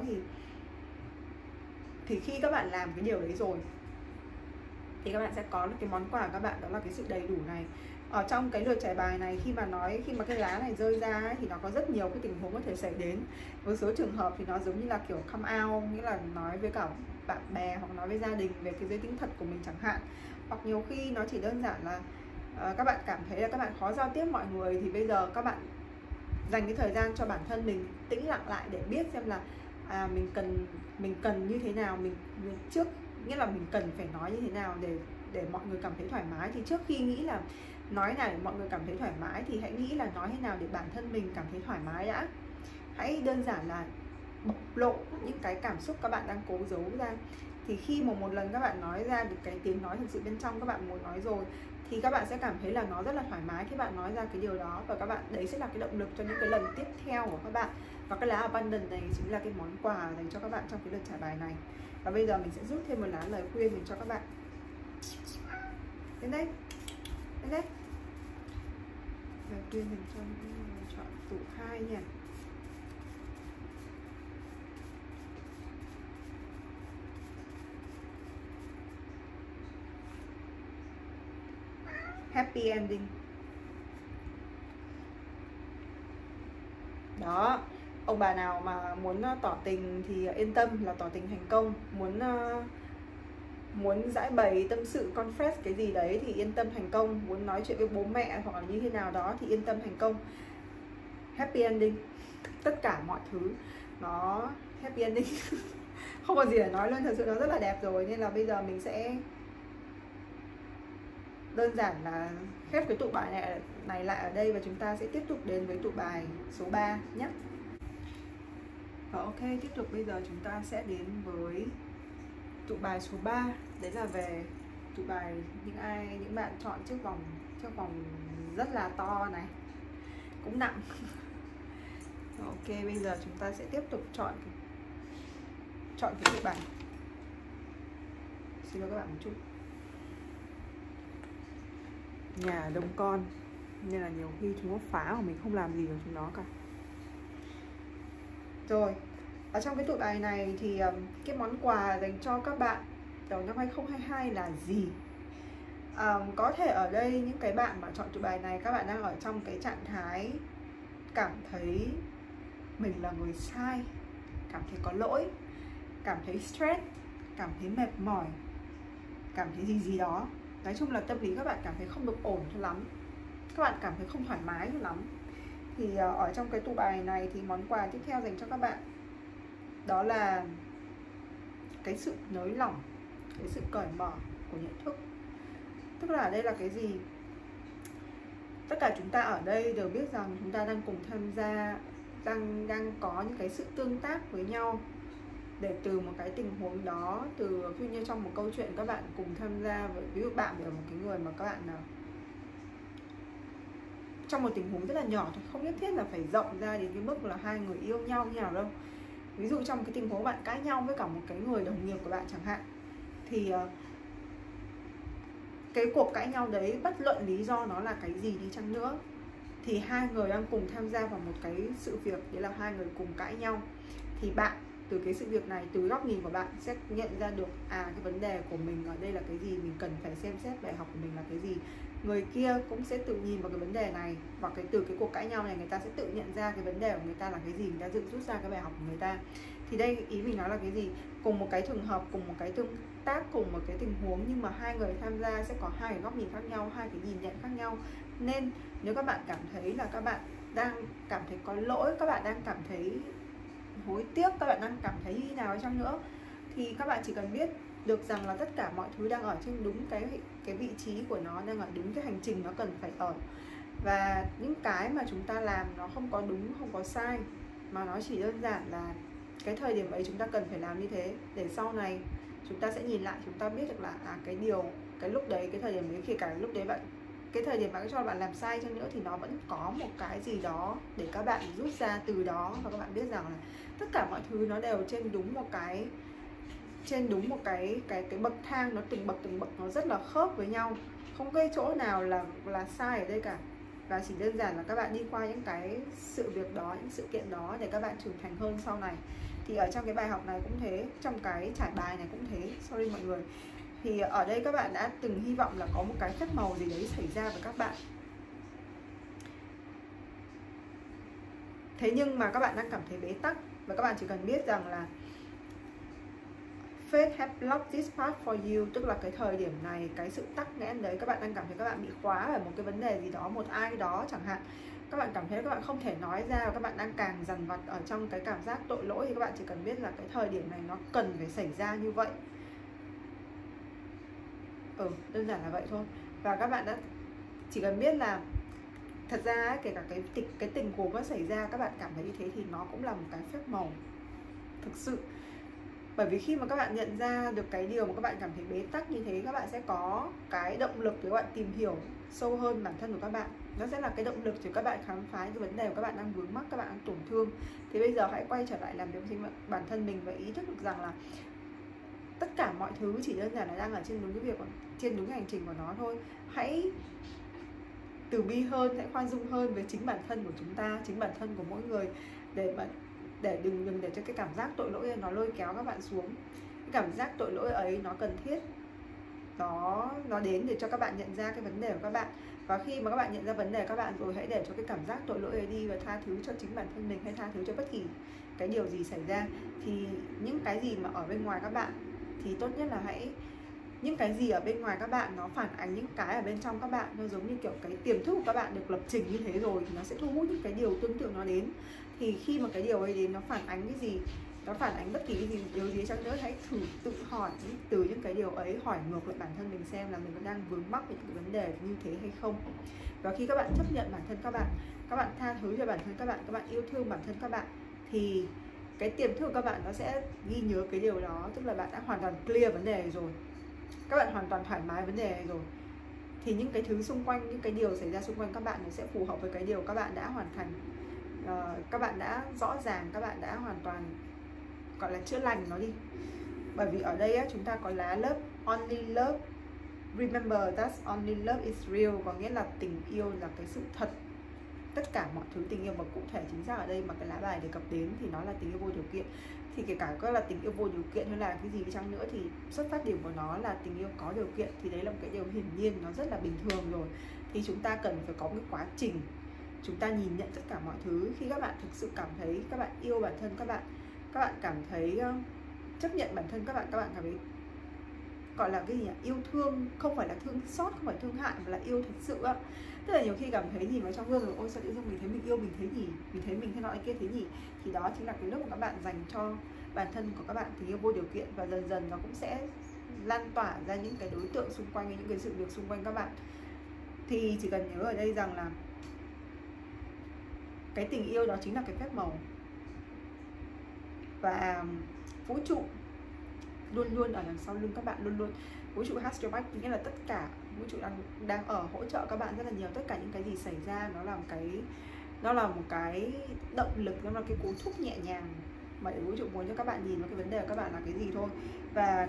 Speaker 1: thì khi các bạn làm cái điều đấy rồi thì các bạn sẽ có được cái món quà của các bạn, đó là cái sự đầy đủ này. Ở trong cái lượt trải bài này, khi mà cái lá này rơi ra ấy, thì nó có rất nhiều cái tình huống có thể xảy đến. Với số trường hợp thì nó giống như là kiểu come out, nghĩa là nói với cả bạn bè hoặc nói với gia đình về cái giới tính thật của mình chẳng hạn. Hoặc nhiều khi nó chỉ đơn giản là các bạn cảm thấy là các bạn khó giao tiếp mọi người, thì bây giờ các bạn dành cái thời gian cho bản thân mình, tĩnh lặng lại để biết xem là mình cần như thế nào, mình trước, nghĩa là mình cần phải nói như thế nào để mọi người cảm thấy thoải mái. Thì trước khi nghĩ là nói này mọi người cảm thấy thoải mái thì hãy nghĩ là nói thế nào để bản thân mình cảm thấy thoải mái đã. Hãy đơn giản là bộc lộ những cái cảm xúc các bạn đang cố giấu ra. Thì khi mà một lần các bạn nói ra được cái tiếng nói thực sự bên trong các bạn muốn nói rồi, thì các bạn sẽ cảm thấy là nó rất là thoải mái khi bạn nói ra cái điều đó. Và các bạn, đấy sẽ là cái động lực cho những cái lần tiếp theo của các bạn. Và cái lá Abundance này chính là cái món quà dành cho các bạn trong cái lượt trải bài này. Và bây giờ mình sẽ rút thêm một lá lời khuyên mình cho các bạn. Đến đây. Lời khuyên dành cho những người chọn tủ 2 nha. Happy ending. Đó, ông bà nào mà muốn tỏ tình thì yên tâm là tỏ tình thành công. Muốn giải bày tâm sự confess cái gì đấy thì yên tâm thành công. Muốn nói chuyện với bố mẹ hoặc là như thế nào đó thì yên tâm thành công. Happy ending. Tất cả mọi thứ nó happy ending. Không có gì để nói luôn, thật sự nó rất là đẹp rồi. Nên là bây giờ mình sẽ đơn giản là khép cái tụ bài này lại ở đây và chúng ta sẽ tiếp tục đến với tụ bài số 3 nhé. Và ok, tiếp tục bây giờ chúng ta sẽ đến với tụ bài số 3. Đấy là về tụ bài những bạn chọn trước vòng rất là to này, cũng nặng. Ok, bây giờ chúng ta sẽ tiếp tục chọn cái tụ bài. Xin lỗi các bạn một chút, nhà đông con nên là nhiều khi chúng nó phá mà mình không làm gì được chúng nó cả. Rồi, ở trong cái tụ bài này thì cái món quà dành cho các bạn đầu năm 2022 là gì? Có thể ở đây những cái bạn mà chọn tụ bài này, các bạn đang ở trong cái trạng thái cảm thấy mình là người sai, cảm thấy có lỗi, cảm thấy stress, cảm thấy mệt mỏi, cảm thấy gì đó. Nói chung là tâm lý các bạn cảm thấy không được ổn cho lắm, các bạn cảm thấy không thoải mái cho lắm. Thì ở trong cái tụ bài này thì món quà tiếp theo dành cho các bạn đó là cái sự nới lỏng, cái sự cởi mở của nhận thức. Tức là ở đây là cái gì? Tất cả chúng ta ở đây đều biết rằng chúng ta đang cùng tham gia, đang có những cái sự tương tác với nhau, để từ một cái tình huống đó, từ ví dụ như trong một câu chuyện các bạn cùng tham gia với, ví dụ bạn là một cái người mà các bạn trong một tình huống rất là nhỏ thôi, không nhất thiết là phải rộng ra đến cái mức là hai người yêu nhau như nào đâu. Ví dụ trong cái tình huống bạn cãi nhau với cả một cái người đồng nghiệp của bạn chẳng hạn, thì cái cuộc cãi nhau đấy, bất luận lý do nó là cái gì đi chăng nữa, thì hai người đang cùng tham gia vào một cái sự việc, đấy là hai người cùng cãi nhau. Thì bạn từ cái sự việc này, từ góc nhìn của bạn sẽ nhận ra được cái vấn đề của mình ở đây là cái gì, mình cần phải xem xét bài học của mình là cái gì. Người kia cũng sẽ tự nhìn vào cái vấn đề này, và từ cái cuộc cãi nhau này người ta sẽ tự nhận ra cái vấn đề của người ta là cái gì, người ta tự rút ra cái bài học của người ta. Thì đây ý mình nói là cái gì? Cùng một cái trường hợp, cùng một cái tương tác, cùng một cái tình huống, nhưng mà hai người tham gia sẽ có hai cái góc nhìn khác nhau, hai cái nhìn nhận khác nhau. Nên nếu các bạn cảm thấy là các bạn đang cảm thấy có lỗi, các bạn đang cảm thấy hối tiếc, các bạn đang cảm thấy như nào chăng nữa, thì các bạn chỉ cần biết được rằng là tất cả mọi thứ đang ở trên đúng cái vị trí của nó, đang ở đúng cái hành trình nó cần phải ở. Và những cái mà chúng ta làm nó không có đúng, không có sai, mà nó chỉ đơn giản là cái thời điểm ấy chúng ta cần phải làm như thế, để sau này chúng ta sẽ nhìn lại, chúng ta biết được là cái lúc đấy, cái thời điểm đấy, kể cả lúc đấy cái thời điểm bạn cho bạn làm sai chăng nữa, thì nó vẫn có một cái gì đó để các bạn rút ra từ đó. Và các bạn biết rằng là tất cả mọi thứ nó đều trên đúng một cái bậc thang, nó từng bậc nó rất là khớp với nhau, không cái chỗ nào là sai ở đây cả. Và chỉ đơn giản là các bạn đi qua những cái sự việc đó, những sự kiện đó để các bạn trưởng thành hơn sau này. Thì ở trong cái bài học này cũng thế, trong cái trải bài này cũng thế, sorry mọi người. Thì ở đây các bạn đã từng hy vọng là có một cái phép màu gì đấy xảy ra với các bạn. Thế nhưng mà các bạn đang cảm thấy bế tắc, và các bạn chỉ cần biết rằng là Fate have blocked this path for you, tức là cái thời điểm này, cái sự tắc nghẽn đấy, các bạn đang cảm thấy các bạn bị khóa ở một cái vấn đề gì đó, một ai đó chẳng hạn. Các bạn cảm thấy các bạn không thể nói ra, và các bạn đang càng dằn vặt ở trong cái cảm giác tội lỗi, thì các bạn chỉ cần biết là cái thời điểm này nó cần phải xảy ra như vậy. Đơn giản là vậy thôi. Và các bạn đã chỉ cần biết là thật ra kể cả cái tình huống nó xảy ra, các bạn cảm thấy như thế thì nó cũng là một cái phép màu thực sự. Bởi vì khi mà các bạn nhận ra được cái điều mà các bạn cảm thấy bế tắc như thế, các bạn sẽ có cái động lực để các bạn tìm hiểu sâu hơn bản thân của các bạn. Nó sẽ là cái động lực để các bạn khám phá cái vấn đề của các bạn đang vướng mắc, các bạn đang tổn thương. Thì bây giờ hãy quay trở lại làm việc chính bản thân mình và ý thức được rằng là tất cả mọi thứ chỉ đơn giản là đang ở trên đúng cái việc, trên đúng cái hành trình của nó thôi. Hãy từ bi hơn, hãy khoan dung hơn với chính bản thân của chúng ta, chính bản thân của mỗi người, để đừng để cho cái cảm giác tội lỗi nó lôi kéo các bạn xuống. Cái cảm giác tội lỗi ấy nó cần thiết, nó đến để cho các bạn nhận ra cái vấn đề của các bạn. Và khi mà các bạn nhận ra vấn đề của các bạn rồi, hãy để cho cái cảm giác tội lỗi ấy đi và tha thứ cho chính bản thân mình, hay tha thứ cho bất kỳ cái điều gì xảy ra. Thì những cái gì mà ở bên ngoài các bạn thì tốt nhất là những cái gì ở bên ngoài các bạn nó phản ánh những cái ở bên trong các bạn. Nó giống như kiểu cái tiềm thức của các bạn được lập trình như thế rồi, thì nó sẽ thu hút những cái điều tương tự nó đến. Thì khi mà cái điều ấy đến, nó phản ánh cái gì, nó phản ánh bất kỳ cái gì, điều gì chăng nữa, hãy thử tự hỏi từ những cái điều ấy, hỏi ngược lại bản thân mình xem là mình có đang vướng mắc về những cái vấn đề như thế hay không. Và khi các bạn chấp nhận bản thân các bạn tha thứ cho bản thân các bạn yêu thương bản thân các bạn, thì cái tiềm thức của các bạn nó sẽ ghi nhớ cái điều đó. Tức là bạn đã hoàn toàn clear vấn đề rồi, các bạn hoàn toàn thoải mái vấn đề rồi, thì những cái thứ xung quanh, những cái điều xảy ra xung quanh các bạn nó sẽ phù hợp với cái điều các bạn đã hoàn thành. Các bạn đã rõ ràng, các bạn đã hoàn toàn gọi là chữa lành nó đi. Bởi vì ở đây á, chúng ta có lá love, only love. Remember that only love is real, có nghĩa là tình yêu là cái sự thật. Tất cả mọi thứ tình yêu, và cụ thể chính xác ở đây mà cái lá bài đề cập đến thì nó là tình yêu vô điều kiện. Thì kể cả có là tình yêu vô điều kiện hay là cái gì đi chăng nữa thì xuất phát điểm của nó là tình yêu có điều kiện, thì đấy là một cái điều hiển nhiên, nó rất là bình thường rồi. Thì chúng ta cần phải có một cái quá trình chúng ta nhìn nhận tất cả mọi thứ. Khi các bạn thực sự cảm thấy các bạn yêu bản thân các bạn cảm thấy chấp nhận bản thân các bạn cảm thấy gọi là cái gì nhỉ? Yêu thương, không phải là thương xót, không phải thương hại, mà là yêu thật sự á. Tức là nhiều khi cảm thấy nhìn vào trong gương rồi, ôi sao tự dưng mình thấy mình yêu mình thế nhỉ, mình thấy mình thế nọ kia thế nhỉ, thì đó chính là cái lúc mà các bạn dành cho bản thân của các bạn tình yêu vô điều kiện, và dần dần nó cũng sẽ lan tỏa ra những cái đối tượng xung quanh, những cái sự việc xung quanh các bạn. Thì chỉ cần nhớ ở đây rằng là cái tình yêu đó chính là cái phép màu, và vũ trụ luôn luôn ở đằng sau lưng các bạn, luôn luôn vũ trụ has your back, nghĩa là tất cả vũ trụ đang ở hỗ trợ các bạn rất là nhiều. Tất cả những cái gì xảy ra nó là một cái động lực, nó là cái cú thúc nhẹ nhàng mà để vũ trụ muốn cho các bạn nhìn vào cái vấn đề của các bạn là cái gì thôi. Và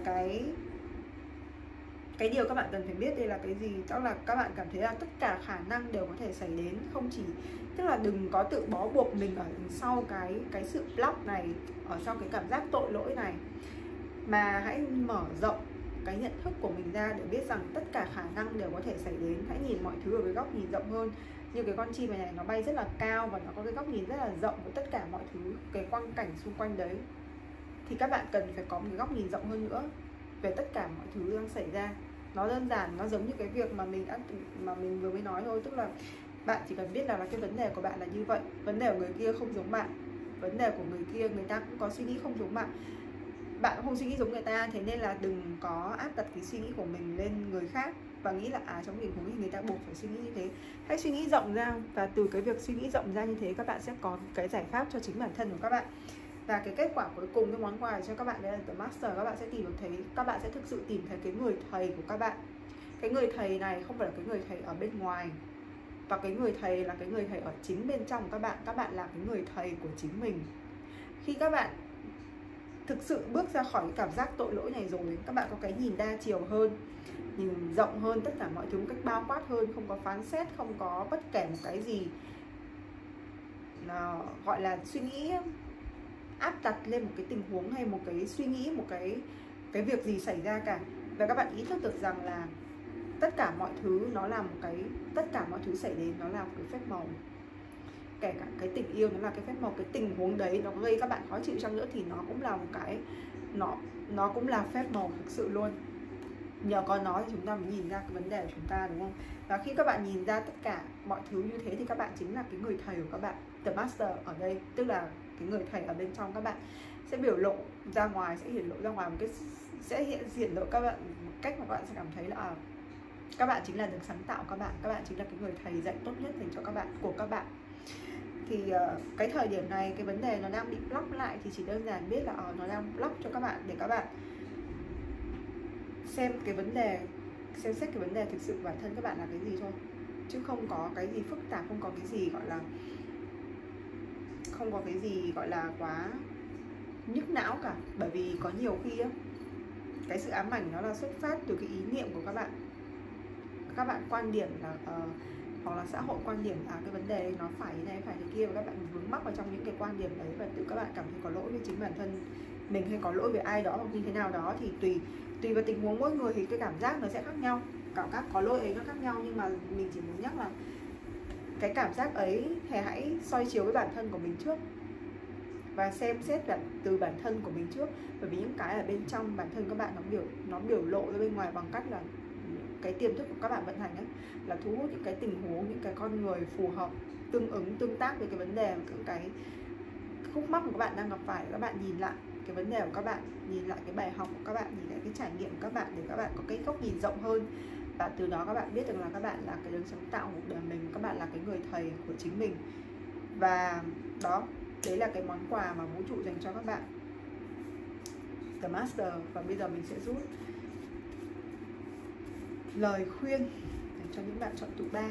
Speaker 1: cái điều các bạn cần phải biết đây là cái gì, đó là các bạn cảm thấy là tất cả khả năng đều có thể xảy đến, không chỉ, tức là đừng có tự bó buộc mình ở sau cái sự block này, ở sau cái cảm giác tội lỗi này, mà hãy mở rộng cái nhận thức của mình ra để biết rằng tất cả khả năng đều có thể xảy đến. Hãy nhìn mọi thứ ở cái góc nhìn rộng hơn. Như cái con chim này nó bay rất là cao và nó có cái góc nhìn rất là rộng với tất cả mọi thứ, cái quang cảnh xung quanh đấy. Thì các bạn cần phải có một cái góc nhìn rộng hơn nữa về tất cả mọi thứ đang xảy ra. Nó đơn giản, nó giống như cái việc mà mình vừa mới nói thôi. Tức là bạn chỉ cần biết là cái vấn đề của bạn là như vậy, vấn đề của người kia không giống bạn, vấn đề của người kia người ta cũng có suy nghĩ không giống bạn, bạn không suy nghĩ giống người ta, thế nên là đừng có áp đặt cái suy nghĩ của mình lên người khác và nghĩ là trong tình huống thì người ta buộc phải suy nghĩ như thế. Hãy suy nghĩ rộng ra, và từ cái việc suy nghĩ rộng ra như thế các bạn sẽ có cái giải pháp cho chính bản thân của các bạn. Và cái kết quả cuối cùng, cái món quà cho các bạn đây là The Master. Các bạn sẽ tìm được thấy, các bạn sẽ thực sự tìm thấy cái người thầy của các bạn. Cái người thầy này không phải là cái người thầy ở bên ngoài, và cái người thầy là cái người thầy ở chính bên trong của các bạn là cái người thầy của chính mình. Khi các bạn thực sự bước ra khỏi cái cảm giác tội lỗi này rồi, các bạn có cái nhìn đa chiều hơn, nhìn rộng hơn tất cả mọi thứ một cách bao quát hơn, không có phán xét, không có bất kể một cái gì gọi là suy nghĩ áp đặt lên một cái tình huống hay một cái suy nghĩ, một cái việc gì xảy ra cả. Và các bạn ý thức được rằng là tất cả mọi thứ nó là một cái, tất cả mọi thứ xảy đến nó là một cái phép màu. Kể cả cái tình yêu nó là cái phép màu, cái tình huống đấy nó gây các bạn khó chịu chăng nữa thì nó cũng là một cái, nó cũng là phép màu thực sự luôn. Nhờ có nó thì chúng ta mới nhìn ra cái vấn đề của chúng ta, đúng không? Và khi các bạn nhìn ra tất cả mọi thứ như thế thì các bạn chính là cái người thầy của các bạn. The Master ở đây tức là cái người thầy ở bên trong các bạn sẽ biểu lộ ra ngoài, sẽ hiển lộ ra ngoài một cái, sẽ hiển lộ các bạn một cách mà các bạn sẽ cảm thấy là các bạn chính là được sáng tạo các bạn chính là cái người thầy dạy tốt nhất dành cho các bạn, của các bạn. Thì cái thời điểm này cái vấn đề nó đang bị block lại thì chỉ đơn giản biết là nó đang block cho các bạn để các bạn xem cái vấn đề, xem xét cái vấn đề thực sự bản thân các bạn là cái gì thôi, chứ không có cái gì phức tạp, không có cái gì gọi là quá nhức não cả. Bởi vì có nhiều khi á, cái sự ám ảnh nó là xuất phát từ cái ý niệm của các bạn quan điểm là hoặc là xã hội quan điểm là cái vấn đề nó phải như này, phải thế kia, và các bạn vướng mắc vào trong những cái quan điểm đấy, và tự các bạn cảm thấy có lỗi với chính bản thân mình hay có lỗi với ai đó hoặc như thế nào đó. Thì tùy vào tình huống mỗi người thì cái cảm giác nó sẽ khác nhau, cảm giác có lỗi ấy nó khác nhau. Nhưng mà mình chỉ muốn nhắc là cái cảm giác ấy thì hãy soi chiếu với bản thân của mình trước và xem xét từ bản thân của mình trước. Bởi vì những cái ở bên trong bản thân các bạn nó biểu lộ ra bên ngoài bằng cách là cái tiềm thức của các bạn vận hành ấy, là thu hút những cái tình huống, những cái con người phù hợp, tương ứng, tương tác với cái vấn đề, những cái khúc mắc của các bạn đang gặp phải. Các bạn nhìn lại cái vấn đề của các bạn, nhìn lại cái bài học của các bạn, nhìn lại trải nghiệm của các bạn để các bạn có cái góc nhìn rộng hơn, và từ đó các bạn biết được là các bạn là cái đấng sáng tạo cuộc đời mình, các bạn là cái người thầy của chính mình. Và đó, đấy là cái món quà mà vũ trụ dành cho các bạn, The Master. Và bây giờ mình sẽ rút lời khuyên dành cho những bạn chọn tụ 3.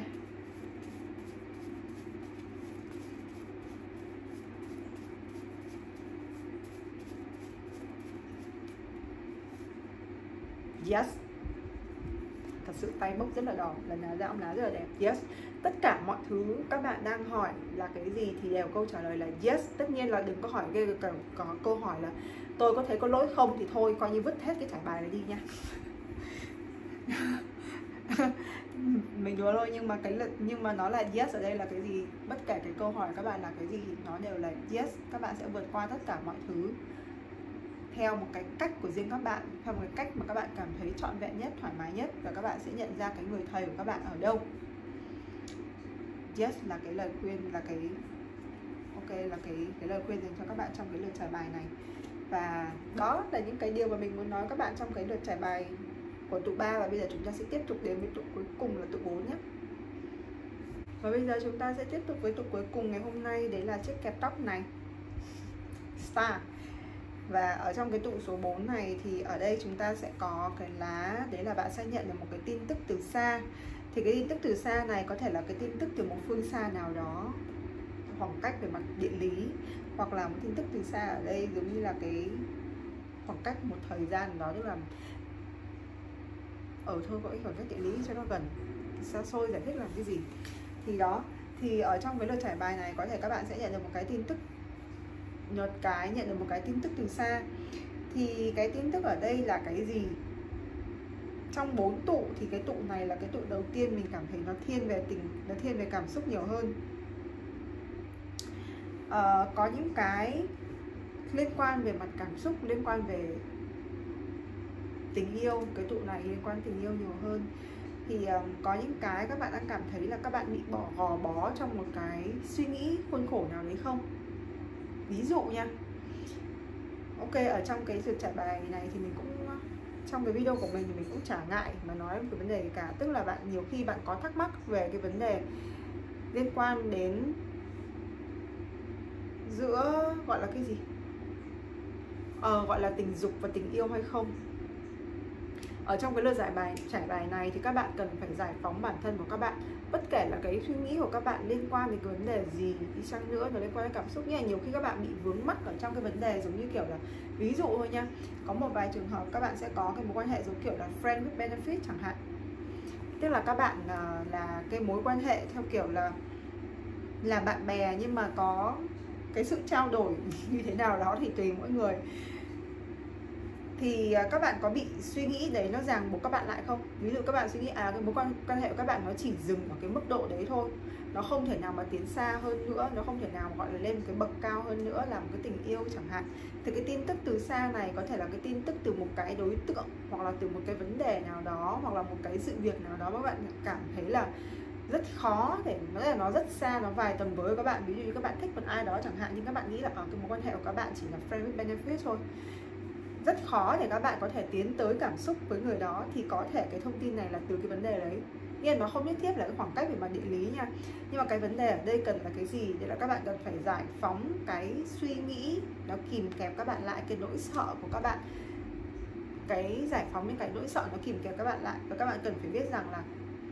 Speaker 1: Yes, thật sự tay bốc rất là đỏ, lần nào ra ông lá rất là đẹp. Yes, tất cả mọi thứ các bạn đang hỏi là cái gì thì đều câu trả lời là yes. Tất nhiên là đừng có hỏi có câu hỏi là tôi có thấy có lỗi không, thì thôi coi như vứt hết cái trải bài này đi nha. Mình đùa thôi, nhưng mà nó là yes ở đây là cái gì, bất kể cái câu hỏi các bạn là cái gì nó đều là yes. Các bạn sẽ vượt qua tất cả mọi thứ theo một cái cách của riêng các bạn, theo một cái cách mà các bạn cảm thấy trọn vẹn nhất, thoải mái nhất, và các bạn sẽ nhận ra cái người thầy của các bạn ở đâu. Yes là cái lời khuyên, là cái ok, là cái lời khuyên dành cho các bạn trong cái lượt trải bài này. Và đó là những cái điều mà mình muốn nói các bạn trong cái lượt trải bài của tụ 3. Và bây giờ chúng ta sẽ tiếp tục đến với tụ cuối cùng là tụ 4 nhé. Và bây giờ chúng ta sẽ tiếp tục với tụ cuối cùng ngày hôm nay, đấy là chiếc kẹp tóc này, Star. Và ở trong cái tụ số 4 này thì ở đây chúng ta sẽ có cái lá, đấy là bạn sẽ nhận được một cái tin tức từ xa. Thì cái tin tức từ xa này có thể là cái tin tức từ một phương xa nào đó, khoảng cách về mặt địa lý, hoặc là một tin tức từ xa ở đây giống như là cái khoảng cách một thời gian đó, tức là ở thôi gọi khoảng cách địa lý cho nó gần, xa xôi giải thích làm cái gì. Thì đó, thì ở trong cái lượt trải bài này có thể các bạn sẽ nhận được một cái tin tức, nhận được một cái tin tức từ xa. Thì cái tin tức ở đây là cái gì? Trong 4 tụ thì cái tụ này là cái tụ đầu tiên mình cảm thấy nó thiên về cảm xúc nhiều hơn. Có những cái liên quan về mặt cảm xúc, liên quan về tình yêu. Cái tụ này liên quan tình yêu nhiều hơn. Thì có những cái các bạn đang cảm thấy là các bạn bị gò bó trong một cái suy nghĩ khuôn khổ nào đấy không? Ví dụ nha, ok, ở trong cái lượt trải bài này thì mình cũng, trong cái video của mình thì mình cũng chả ngại mà nói cái vấn đề gì cả. Tức là nhiều khi bạn có thắc mắc về cái vấn đề liên quan đến giữa gọi là cái gì, gọi là tình dục và tình yêu hay không. Ở trong cái lượt trải bài này thì các bạn cần phải giải phóng bản thân của các bạn. Bất kể là cái suy nghĩ của các bạn liên quan đến cái vấn đề gì đi chăng nữa, nó liên quan đến cảm xúc nha. Nhiều khi các bạn bị vướng mắc ở trong cái vấn đề giống như kiểu là, ví dụ thôi nha, có một vài trường hợp các bạn sẽ có cái mối quan hệ giống kiểu là friend with benefit chẳng hạn. Tức là các bạn là cái mối quan hệ theo kiểu là bạn bè, nhưng mà có cái sự trao đổi như thế nào đó thì tùy mỗi người. Thì các bạn có bị suy nghĩ đấy nó ràng buộc các bạn lại không? Ví dụ các bạn suy nghĩ cái mối quan hệ của các bạn nó chỉ dừng ở cái mức độ đấy thôi, nó không thể nào mà tiến xa hơn nữa, nó không thể nào mà gọi là lên một cái bậc cao hơn nữa là một cái tình yêu chẳng hạn. Thì cái tin tức từ xa này có thể là cái tin tức từ một cái đối tượng, hoặc là từ một cái vấn đề nào đó, hoặc là một cái sự việc nào đó mà các bạn cảm thấy là rất khó để nói là nó rất xa, nó vài tầm với các bạn. Ví dụ như các bạn thích một ai đó chẳng hạn, nhưng các bạn nghĩ là ở cái mối quan hệ của các bạn chỉ là friend with benefit thôi, rất khó để các bạn có thể tiến tới cảm xúc với người đó. Thì có thể cái thông tin này là từ cái vấn đề đấy. Nhưng nó không nhất thiết là cái khoảng cách về mặt địa lý nha. Nhưng mà cái vấn đề ở đây cần là cái gì? Để là các bạn cần phải giải phóng cái suy nghĩ nó kìm kẹp các bạn lại, cái nỗi sợ của các bạn. Cái giải phóng những cái nỗi sợ nó kìm kẹp các bạn lại. Và các bạn cần phải biết rằng là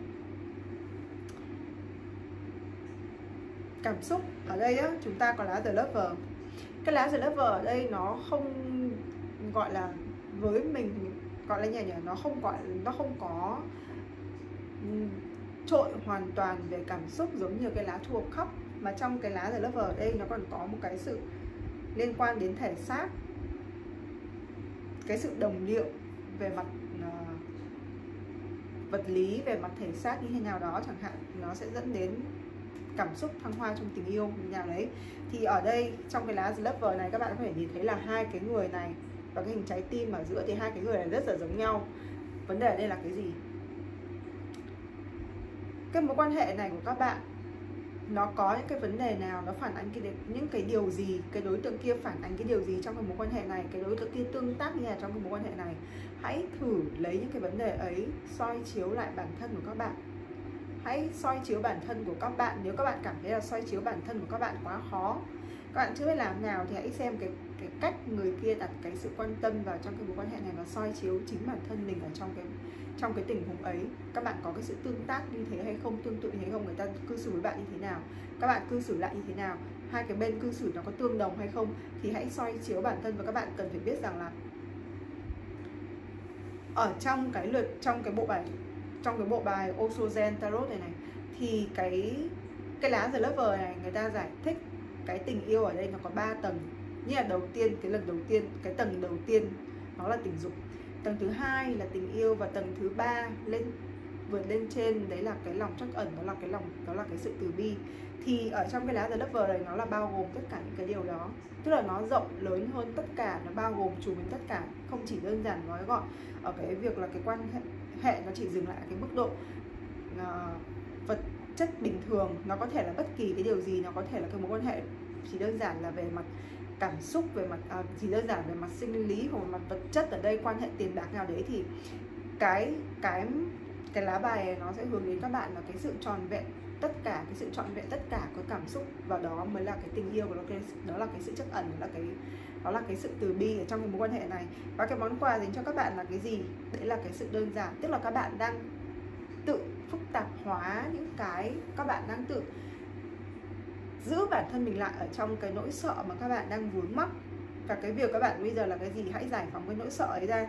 Speaker 1: cảm xúc ở đây á, chúng ta có lá The Lover. Cái lá The Lover ở đây nó không gọi là, với mình gọi là nhỉ, nó không có trội hoàn toàn về cảm xúc giống như cái lá Two of Cups. Mà trong cái lá The Lover ở đây nó còn có một cái sự liên quan đến thể xác, cái sự đồng điệu về mặt vật lý, về mặt thể xác như thế nào đó chẳng hạn, nó sẽ dẫn đến cảm xúc thăng hoa trong tình yêu như nào đấy. Thì ở đây trong cái lá The Lover này các bạn có thể nhìn thấy là hai cái người này và cái hình trái tim ở giữa, thì hai cái người này rất là giống nhau. Vấn đề ở đây là cái gì? Cái mối quan hệ này của các bạn nó có những cái vấn đề nào, nó phản ánh những cái điều gì, cái đối tượng kia phản ánh cái điều gì trong cái mối quan hệ này, cái đối tượng kia tương tác như là trong cái mối quan hệ này. Hãy thử lấy những cái vấn đề ấy soi chiếu lại bản thân của các bạn. Hãy soi chiếu bản thân của các bạn. Nếu các bạn cảm thấy là soi chiếu bản thân của các bạn quá khó, các bạn chưa biết làm nào, thì hãy xem cái cách người kia đặt cái sự quan tâm vào trong cái mối quan hệ này và soi chiếu chính bản thân mình ở trong cái tình huống ấy. Các bạn có cái sự tương tác như thế hay không, tương tự như thế không, người ta cư xử với bạn như thế nào, các bạn cư xử lại như thế nào, hai cái bên cư xử nó có tương đồng hay không. Thì hãy soi chiếu bản thân, và các bạn cần phải biết rằng là ở trong cái bộ bài Osogen Tarot này thì cái lá The Lover này, người ta giải thích cái tình yêu ở đây nó có 3 tầng. Như là đầu tiên, cái tầng đầu tiên nó là tình dục, tầng thứ hai là tình yêu, và tầng thứ ba vượt lên trên đấy là cái lòng trắc ẩn, đó là cái sự từ bi. Thì ở trong cái lá The Lover này nó là bao gồm tất cả những cái điều đó, tức là nó rộng lớn hơn tất cả, nó bao gồm trùm đến tất cả, không chỉ đơn giản gói gọn ở cái việc là cái quan hệ nó chỉ dừng lại ở cái mức độ vật chất bình thường. Nó có thể là bất kỳ cái điều gì, nó có thể là cái mối quan hệ chỉ đơn giản là về mặt cảm xúc, về mặt chỉ đơn giản về mặt sinh lý hoặc mặt vật chất, ở đây quan hệ tiền bạc nào đấy. Thì cái lá bài này nó sẽ hướng đến các bạn là cái sự tròn vẹn tất cả, cái sự trọn vẹn tất cả có cảm xúc vào đó mới là cái tình yêu, đó là cái sự trắc ẩn, đó là cái sự từ bi ở trong cái mối quan hệ này. Và cái món quà dành cho các bạn là cái gì? Đấy là cái sự đơn giản, tức là các bạn đang tự phức tạp hóa những cái, các bạn đang tự giữ bản thân mình lại ở trong cái nỗi sợ mà các bạn đang vướng mắc. Và cái việc các bạn bây giờ là cái gì? Hãy giải phóng cái nỗi sợ ấy ra.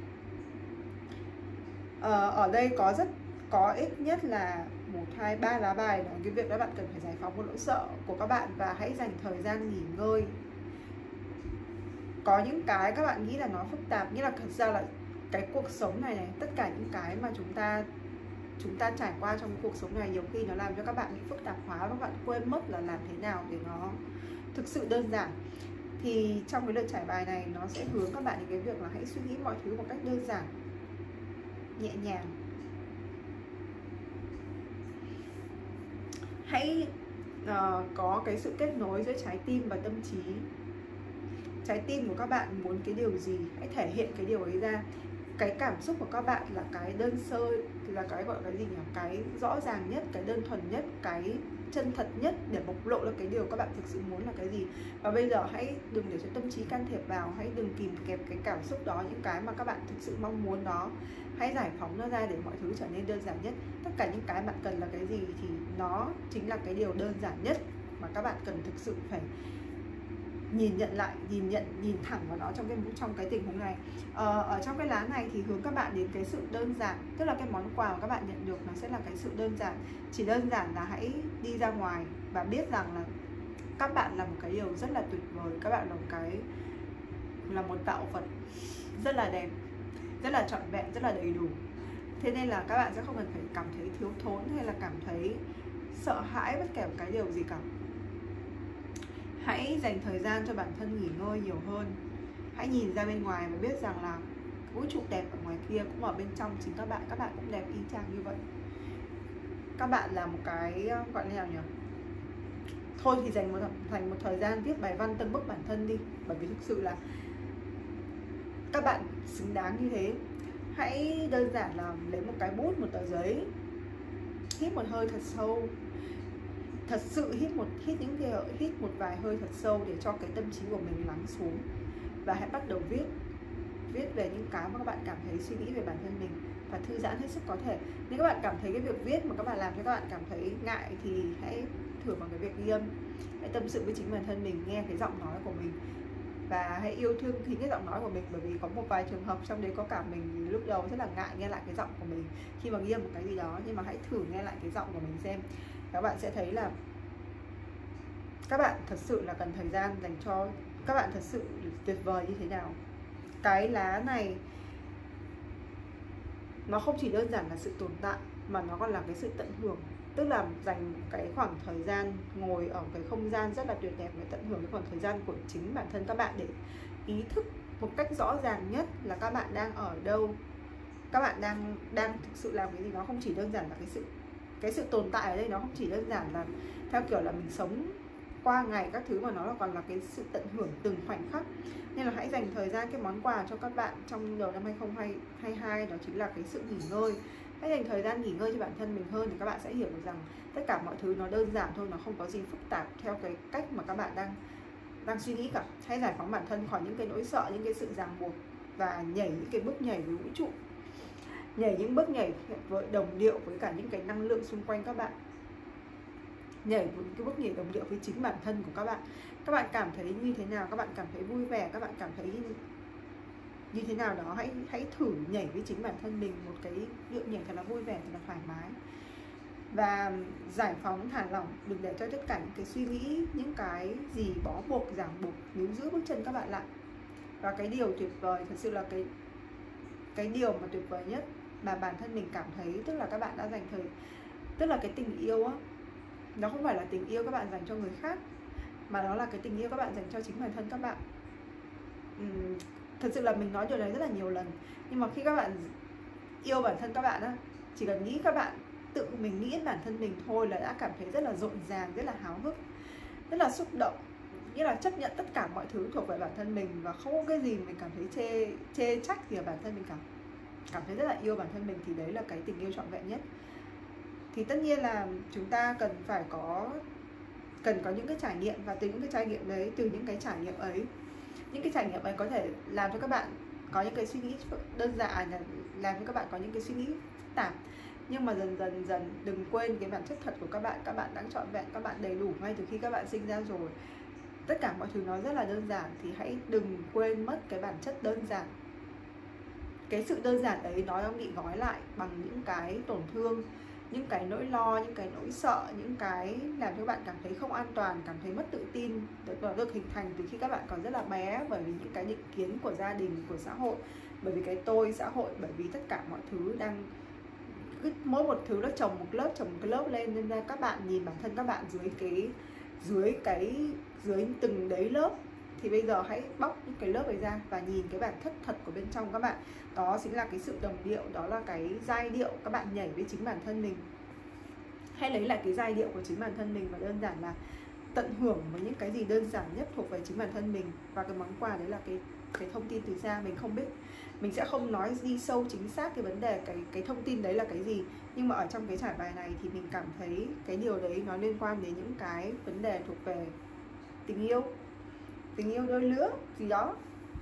Speaker 1: Ở đây có ít nhất là 1, 2, 3 lá bài nói cái việc các bạn cần phải giải phóng một nỗi sợ của các bạn, và hãy dành thời gian nghỉ ngơi. Có những cái các bạn nghĩ là nó phức tạp, nghĩa là thật ra là cái cuộc sống này, tất cả những cái mà chúng ta trải qua trong cuộc sống này, nhiều khi nó làm cho các bạn bị phức tạp hóa, và các bạn quên mất là làm thế nào để nó thực sự đơn giản. Thì trong cái lượt trải bài này nó sẽ hướng các bạn đến cái việc là hãy suy nghĩ mọi thứ một cách đơn giản, nhẹ nhàng. Hãy có cái sự kết nối giữa trái tim và tâm trí. Trái tim của các bạn muốn cái điều gì, hãy thể hiện cái điều ấy ra. Cái cảm xúc của các bạn là cái đơn sơ, là cái gọi là cái gì nhỉ? Cái rõ ràng nhất, cái đơn thuần nhất, cái chân thật nhất để bộc lộ là cái điều các bạn thực sự muốn là cái gì. Và bây giờ hãy đừng để cho tâm trí can thiệp vào, hãy đừng kìm kẹp cái cảm xúc đó, những cái mà các bạn thực sự mong muốn đó. Hãy giải phóng nó ra để mọi thứ trở nên đơn giản nhất. Tất cả những cái bạn cần là cái gì thì nó chính là cái điều đơn giản nhất mà các bạn cần thực sự phải nhìn thẳng vào nó trong cái tình huống này. Ở trong cái lá này thì hướng các bạn đến cái sự đơn giản, tức là cái món quà mà các bạn nhận được nó sẽ là cái sự đơn giản. Chỉ đơn giản là hãy đi ra ngoài và biết rằng là các bạn là một cái điều rất là tuyệt vời, các bạn là một tạo vật rất là đẹp, rất là trọn vẹn, rất là đầy đủ. Thế nên là các bạn sẽ không cần phải cảm thấy thiếu thốn hay là cảm thấy sợ hãi bất kể một cái điều gì cả. Hãy dành thời gian cho bản thân nghỉ ngơi nhiều hơn. Hãy nhìn ra bên ngoài và biết rằng là vũ trụ đẹp ở ngoài kia cũng ở bên trong chính các bạn cũng đẹp y chang như vậy. Các bạn là một cái gọi là nào nhỉ? Thôi thì dành một thời gian viết bài văn tâng bốc bản thân đi, bởi vì thực sự là các bạn xứng đáng như thế. Hãy đơn giản là lấy một cái bút, một tờ giấy, hít một hơi thật sâu, thật sự hít một vài hơi thật sâu để cho cái tâm trí của mình lắng xuống, và hãy bắt đầu viết về những cái mà các bạn cảm thấy, suy nghĩ về bản thân mình, và thư giãn hết sức có thể. Nếu các bạn cảm thấy cái việc viết mà các bạn làm cho các bạn cảm thấy ngại thì hãy thử bằng cái việc ghi âm. Hãy tâm sự với chính bản thân mình, nghe cái giọng nói của mình, và hãy yêu thương chính cái giọng nói của mình. Bởi vì có một vài trường hợp trong đấy có cả mình thì lúc đầu rất là ngại nghe lại cái giọng của mình khi mà ghi âm một cái gì đó, nhưng mà hãy thử nghe lại cái giọng của mình xem. Các bạn sẽ thấy là các bạn thật sự là cần thời gian dành cho các bạn thật sự tuyệt vời như thế nào. Cái lá này nó không chỉ đơn giản là sự tồn tại mà nó còn là cái sự tận hưởng, tức là dành cái khoảng thời gian ngồi ở cái không gian rất là tuyệt đẹp để tận hưởng cái khoảng thời gian của chính bản thân các bạn, để ý thức một cách rõ ràng nhất là các bạn đang ở đâu, các bạn đang thực sự làm cái gì. Nó không chỉ đơn giản là cái sự cái sự tồn tại ở đây nó không chỉ đơn giản là theo kiểu là mình sống qua ngày các thứ, mà nó còn là cái sự tận hưởng từng khoảnh khắc. Nên là hãy dành thời gian cái món quà cho các bạn trong đầu năm 2022, đó chính là cái sự nghỉ ngơi. Hãy dành thời gian nghỉ ngơi cho bản thân mình hơn, thì các bạn sẽ hiểu được rằng tất cả mọi thứ nó đơn giản thôi, nó không có gì phức tạp theo cái cách mà các bạn đang suy nghĩ cả. Hãy giải phóng bản thân khỏi những cái nỗi sợ, những cái sự ràng buộc, và nhảy những cái bước nhảy với vũ trụ, nhảy những bước nhảy với đồng điệu với cả những cái năng lượng xung quanh các bạn, nhảy một cái bước nhảy đồng điệu với chính bản thân của các bạn. Các bạn cảm thấy như thế nào, các bạn cảm thấy vui vẻ, các bạn cảm thấy như thế nào đó, hãy thử nhảy với chính bản thân mình một cái điệu nhảy thật là vui vẻ, thật là thoải mái, và giải phóng, thả lỏng, đừng để cho tất cả những cái suy nghĩ, những cái gì bó buộc, ràng buộc níu giữ bước chân các bạn lại. Và cái điều tuyệt vời, thật sự là cái điều mà tuyệt vời nhất mà bản thân mình cảm thấy, tức là các bạn đã dành tức là cái tình yêu á, nó không phải là tình yêu các bạn dành cho người khác, mà đó là cái tình yêu các bạn dành cho chính bản thân các bạn. Thật sự là mình nói điều này rất là nhiều lần, nhưng mà khi các bạn yêu bản thân các bạn á, chỉ cần nghĩ các bạn tự mình nghĩ bản thân mình thôi là đã cảm thấy rất là rộn ràng, rất là háo hức, rất là xúc động, nghĩa là chấp nhận tất cả mọi thứ thuộc về bản thân mình, và không có cái gì mình cảm thấy chê trách gì ở bản thân mình cả. Cảm thấy rất là yêu bản thân mình, thì đấy là cái tình yêu trọn vẹn nhất. Thì tất nhiên là chúng ta cần có những cái trải nghiệm, và từ những cái trải nghiệm đấy, từ những cái trải nghiệm ấy, những cái trải nghiệm ấy có thể làm cho các bạn có những cái suy nghĩ đơn giản, làm cho các bạn có những cái suy nghĩ phức tạp. Nhưng mà dần đừng quên cái bản chất thật của các bạn đã trọn vẹn, các bạn đầy đủ ngay từ khi các bạn sinh ra rồi. Tất cả mọi thứ nó rất là đơn giản, thì hãy đừng quên mất cái bản chất đơn giản. Cái sự đơn giản ấy nó đang bị gói lại bằng những cái tổn thương, những cái nỗi lo, những cái nỗi sợ, những cái làm cho bạn cảm thấy không an toàn, cảm thấy mất tự tin, được hình thành từ khi các bạn còn rất là bé, bởi vì những cái định kiến của gia đình, của xã hội, bởi vì cái tôi xã hội, bởi vì tất cả mọi thứ đang mỗi một thứ nó chồng một cái lớp lên, nên ra các bạn nhìn bản thân các bạn dưới từng đấy lớp. Thì bây giờ hãy bóc những cái lớp ấy ra và nhìn cái bản chất thật của bên trong các bạn. Đó chính là cái sự đồng điệu, đó là cái giai điệu các bạn nhảy với chính bản thân mình. Hãy lấy lại cái giai điệu của chính bản thân mình, và đơn giản là tận hưởng với những cái gì đơn giản nhất thuộc về chính bản thân mình. Và cái món quà đấy là cái thông tin từ xa. Mình không biết, mình sẽ không nói đi sâu chính xác cái vấn đề cái thông tin đấy là cái gì, nhưng mà ở trong cái trải bài này thì mình cảm thấy cái điều đấy nó liên quan đến những cái vấn đề thuộc về tình yêu đôi lứa gì đó.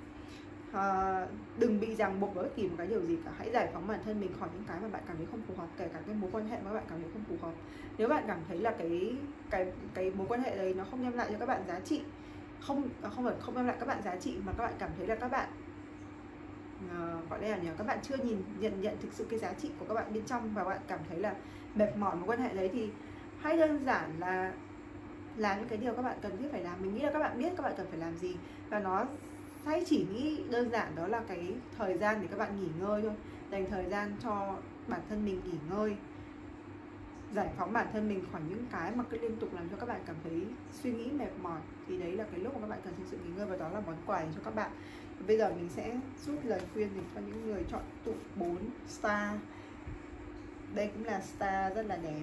Speaker 1: Đừng bị ràng buộc với bất kỳ một cái điều gì cả. Hãy giải phóng bản thân mình khỏi những cái mà bạn cảm thấy không phù hợp, kể cả cái mối quan hệ mà bạn cảm thấy không phù hợp. Nếu bạn cảm thấy là cái mối quan hệ đấy nó không đem lại cho các bạn giá trị, không đem lại các bạn giá trị, mà các bạn cảm thấy là các bạn gọi là các bạn chưa nhận thực sự cái giá trị của các bạn bên trong, và bạn cảm thấy là mệt mỏi mối quan hệ đấy, thì hãy đơn giản là làm những cái điều các bạn cần thiết phải làm. Mình nghĩ là các bạn biết các bạn cần phải làm gì, và hãy chỉ nghĩ đơn giản đó là cái thời gian để các bạn nghỉ ngơi thôi. Dành thời gian cho bản thân mình nghỉ ngơi, giải phóng bản thân mình khỏi những cái mà cứ liên tục làm cho các bạn cảm thấy suy nghĩ mệt mỏi. Thì đấy là cái lúc mà các bạn cần thực sự nghỉ ngơi, và đó là món quà cho các bạn. Và bây giờ mình sẽ rút lời khuyên cho những người chọn tụ 4 star. Đây cũng là star rất là đẹp.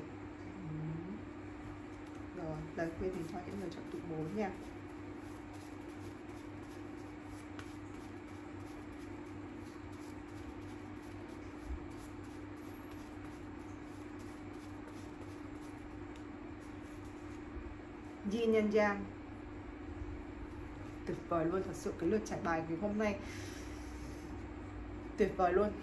Speaker 1: Rồi, lời khuyên mình cho những người chọn tụ 4 nha. Yin and Yang, tuyệt vời luôn. Thật sự cái lượt trải bài ngày hôm nay tuyệt vời luôn.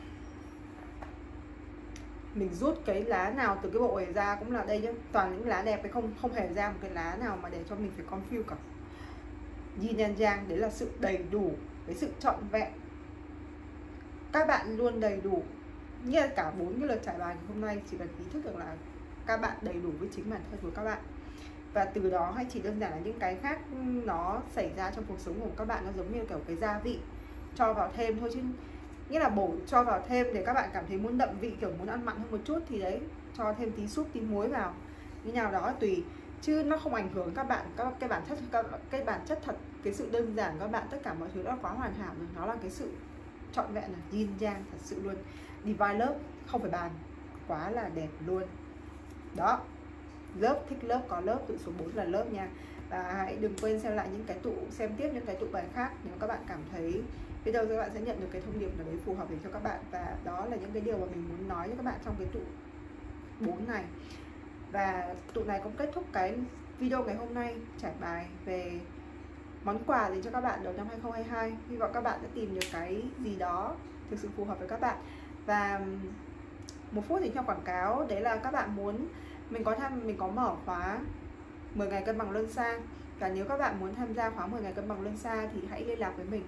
Speaker 1: Mình rút cái lá nào từ cái bộ này ra cũng là đây nhá, toàn những lá đẹp, không hề ra một cái lá nào mà để cho mình phải confuse cả. Yin and Yang đấy là sự đầy đủ, cái sự trọn vẹn. Các bạn luôn đầy đủ, như là cả 4 cái lượt trải bài hôm nay, chỉ cần ý thức được là các bạn đầy đủ với chính bản thân của các bạn. Và từ đó hay chỉ đơn giản là những cái khác nó xảy ra trong cuộc sống của các bạn, nó giống như kiểu cái gia vị cho vào thêm thôi, chứ nghĩa là cho vào thêm để các bạn cảm thấy muốn đậm vị, kiểu muốn ăn mặn hơn một chút, thì đấy cho thêm tí súp, tí muối vào như nào đó tùy, chứ nó không ảnh hưởng các bạn cái bản chất thật, cái sự đơn giản các bạn, tất cả mọi thứ đã quá hoàn hảo rồi. Nó là cái sự trọn vẹn, là yin yang thật sự luôn. Divine Love không phải bàn, quá là đẹp luôn. Đó, lớp, thích lớp, có lớp, tụ số 4 là lớp nha. Và hãy đừng quên xem lại những cái tụ, xem tiếp những cái tụ bài khác nếu các bạn cảm thấy video các bạn sẽ nhận được cái thông điệp nào đấy phù hợp để cho các bạn. Và đó là những cái điều mà mình muốn nói cho các bạn trong cái tụ 4 này. Và tụ này cũng kết thúc cái video ngày hôm nay trải bài về món quà dành cho các bạn đầu năm 2022. Hy vọng các bạn đã tìm được cái gì đó thực sự phù hợp với các bạn. Và một phút dành cho quảng cáo, đấy là các bạn muốn mình có mở khóa 10 ngày cân bằng lương xa. Và nếu các bạn muốn tham gia khóa 10 ngày cân bằng lương xa thì hãy liên lạc với mình.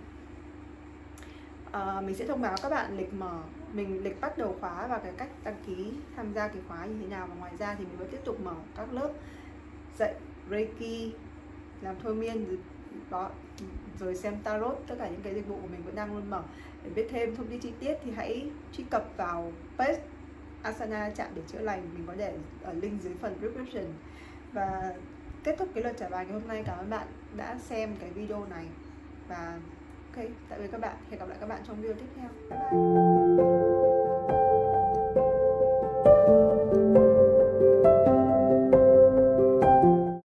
Speaker 1: Mình sẽ thông báo các bạn lịch bắt đầu khóa và cái cách đăng ký tham gia cái khóa như thế nào. Và ngoài ra thì mình vẫn tiếp tục mở các lớp dạy Reiki, làm thôi miên đó, rồi xem tarot, tất cả những cái dịch vụ của mình vẫn đang luôn mở. Để biết thêm thông tin chi tiết thì hãy truy cập vào page Asana Chạm để chữa lành, mình có để ở link dưới phần description. Và kết thúc cái lần trả bài ngày hôm nay. Cảm ơn bạn đã xem cái video này và ok, tạm biệt các bạn, hẹn gặp lại các bạn trong video tiếp theo. Bye bye.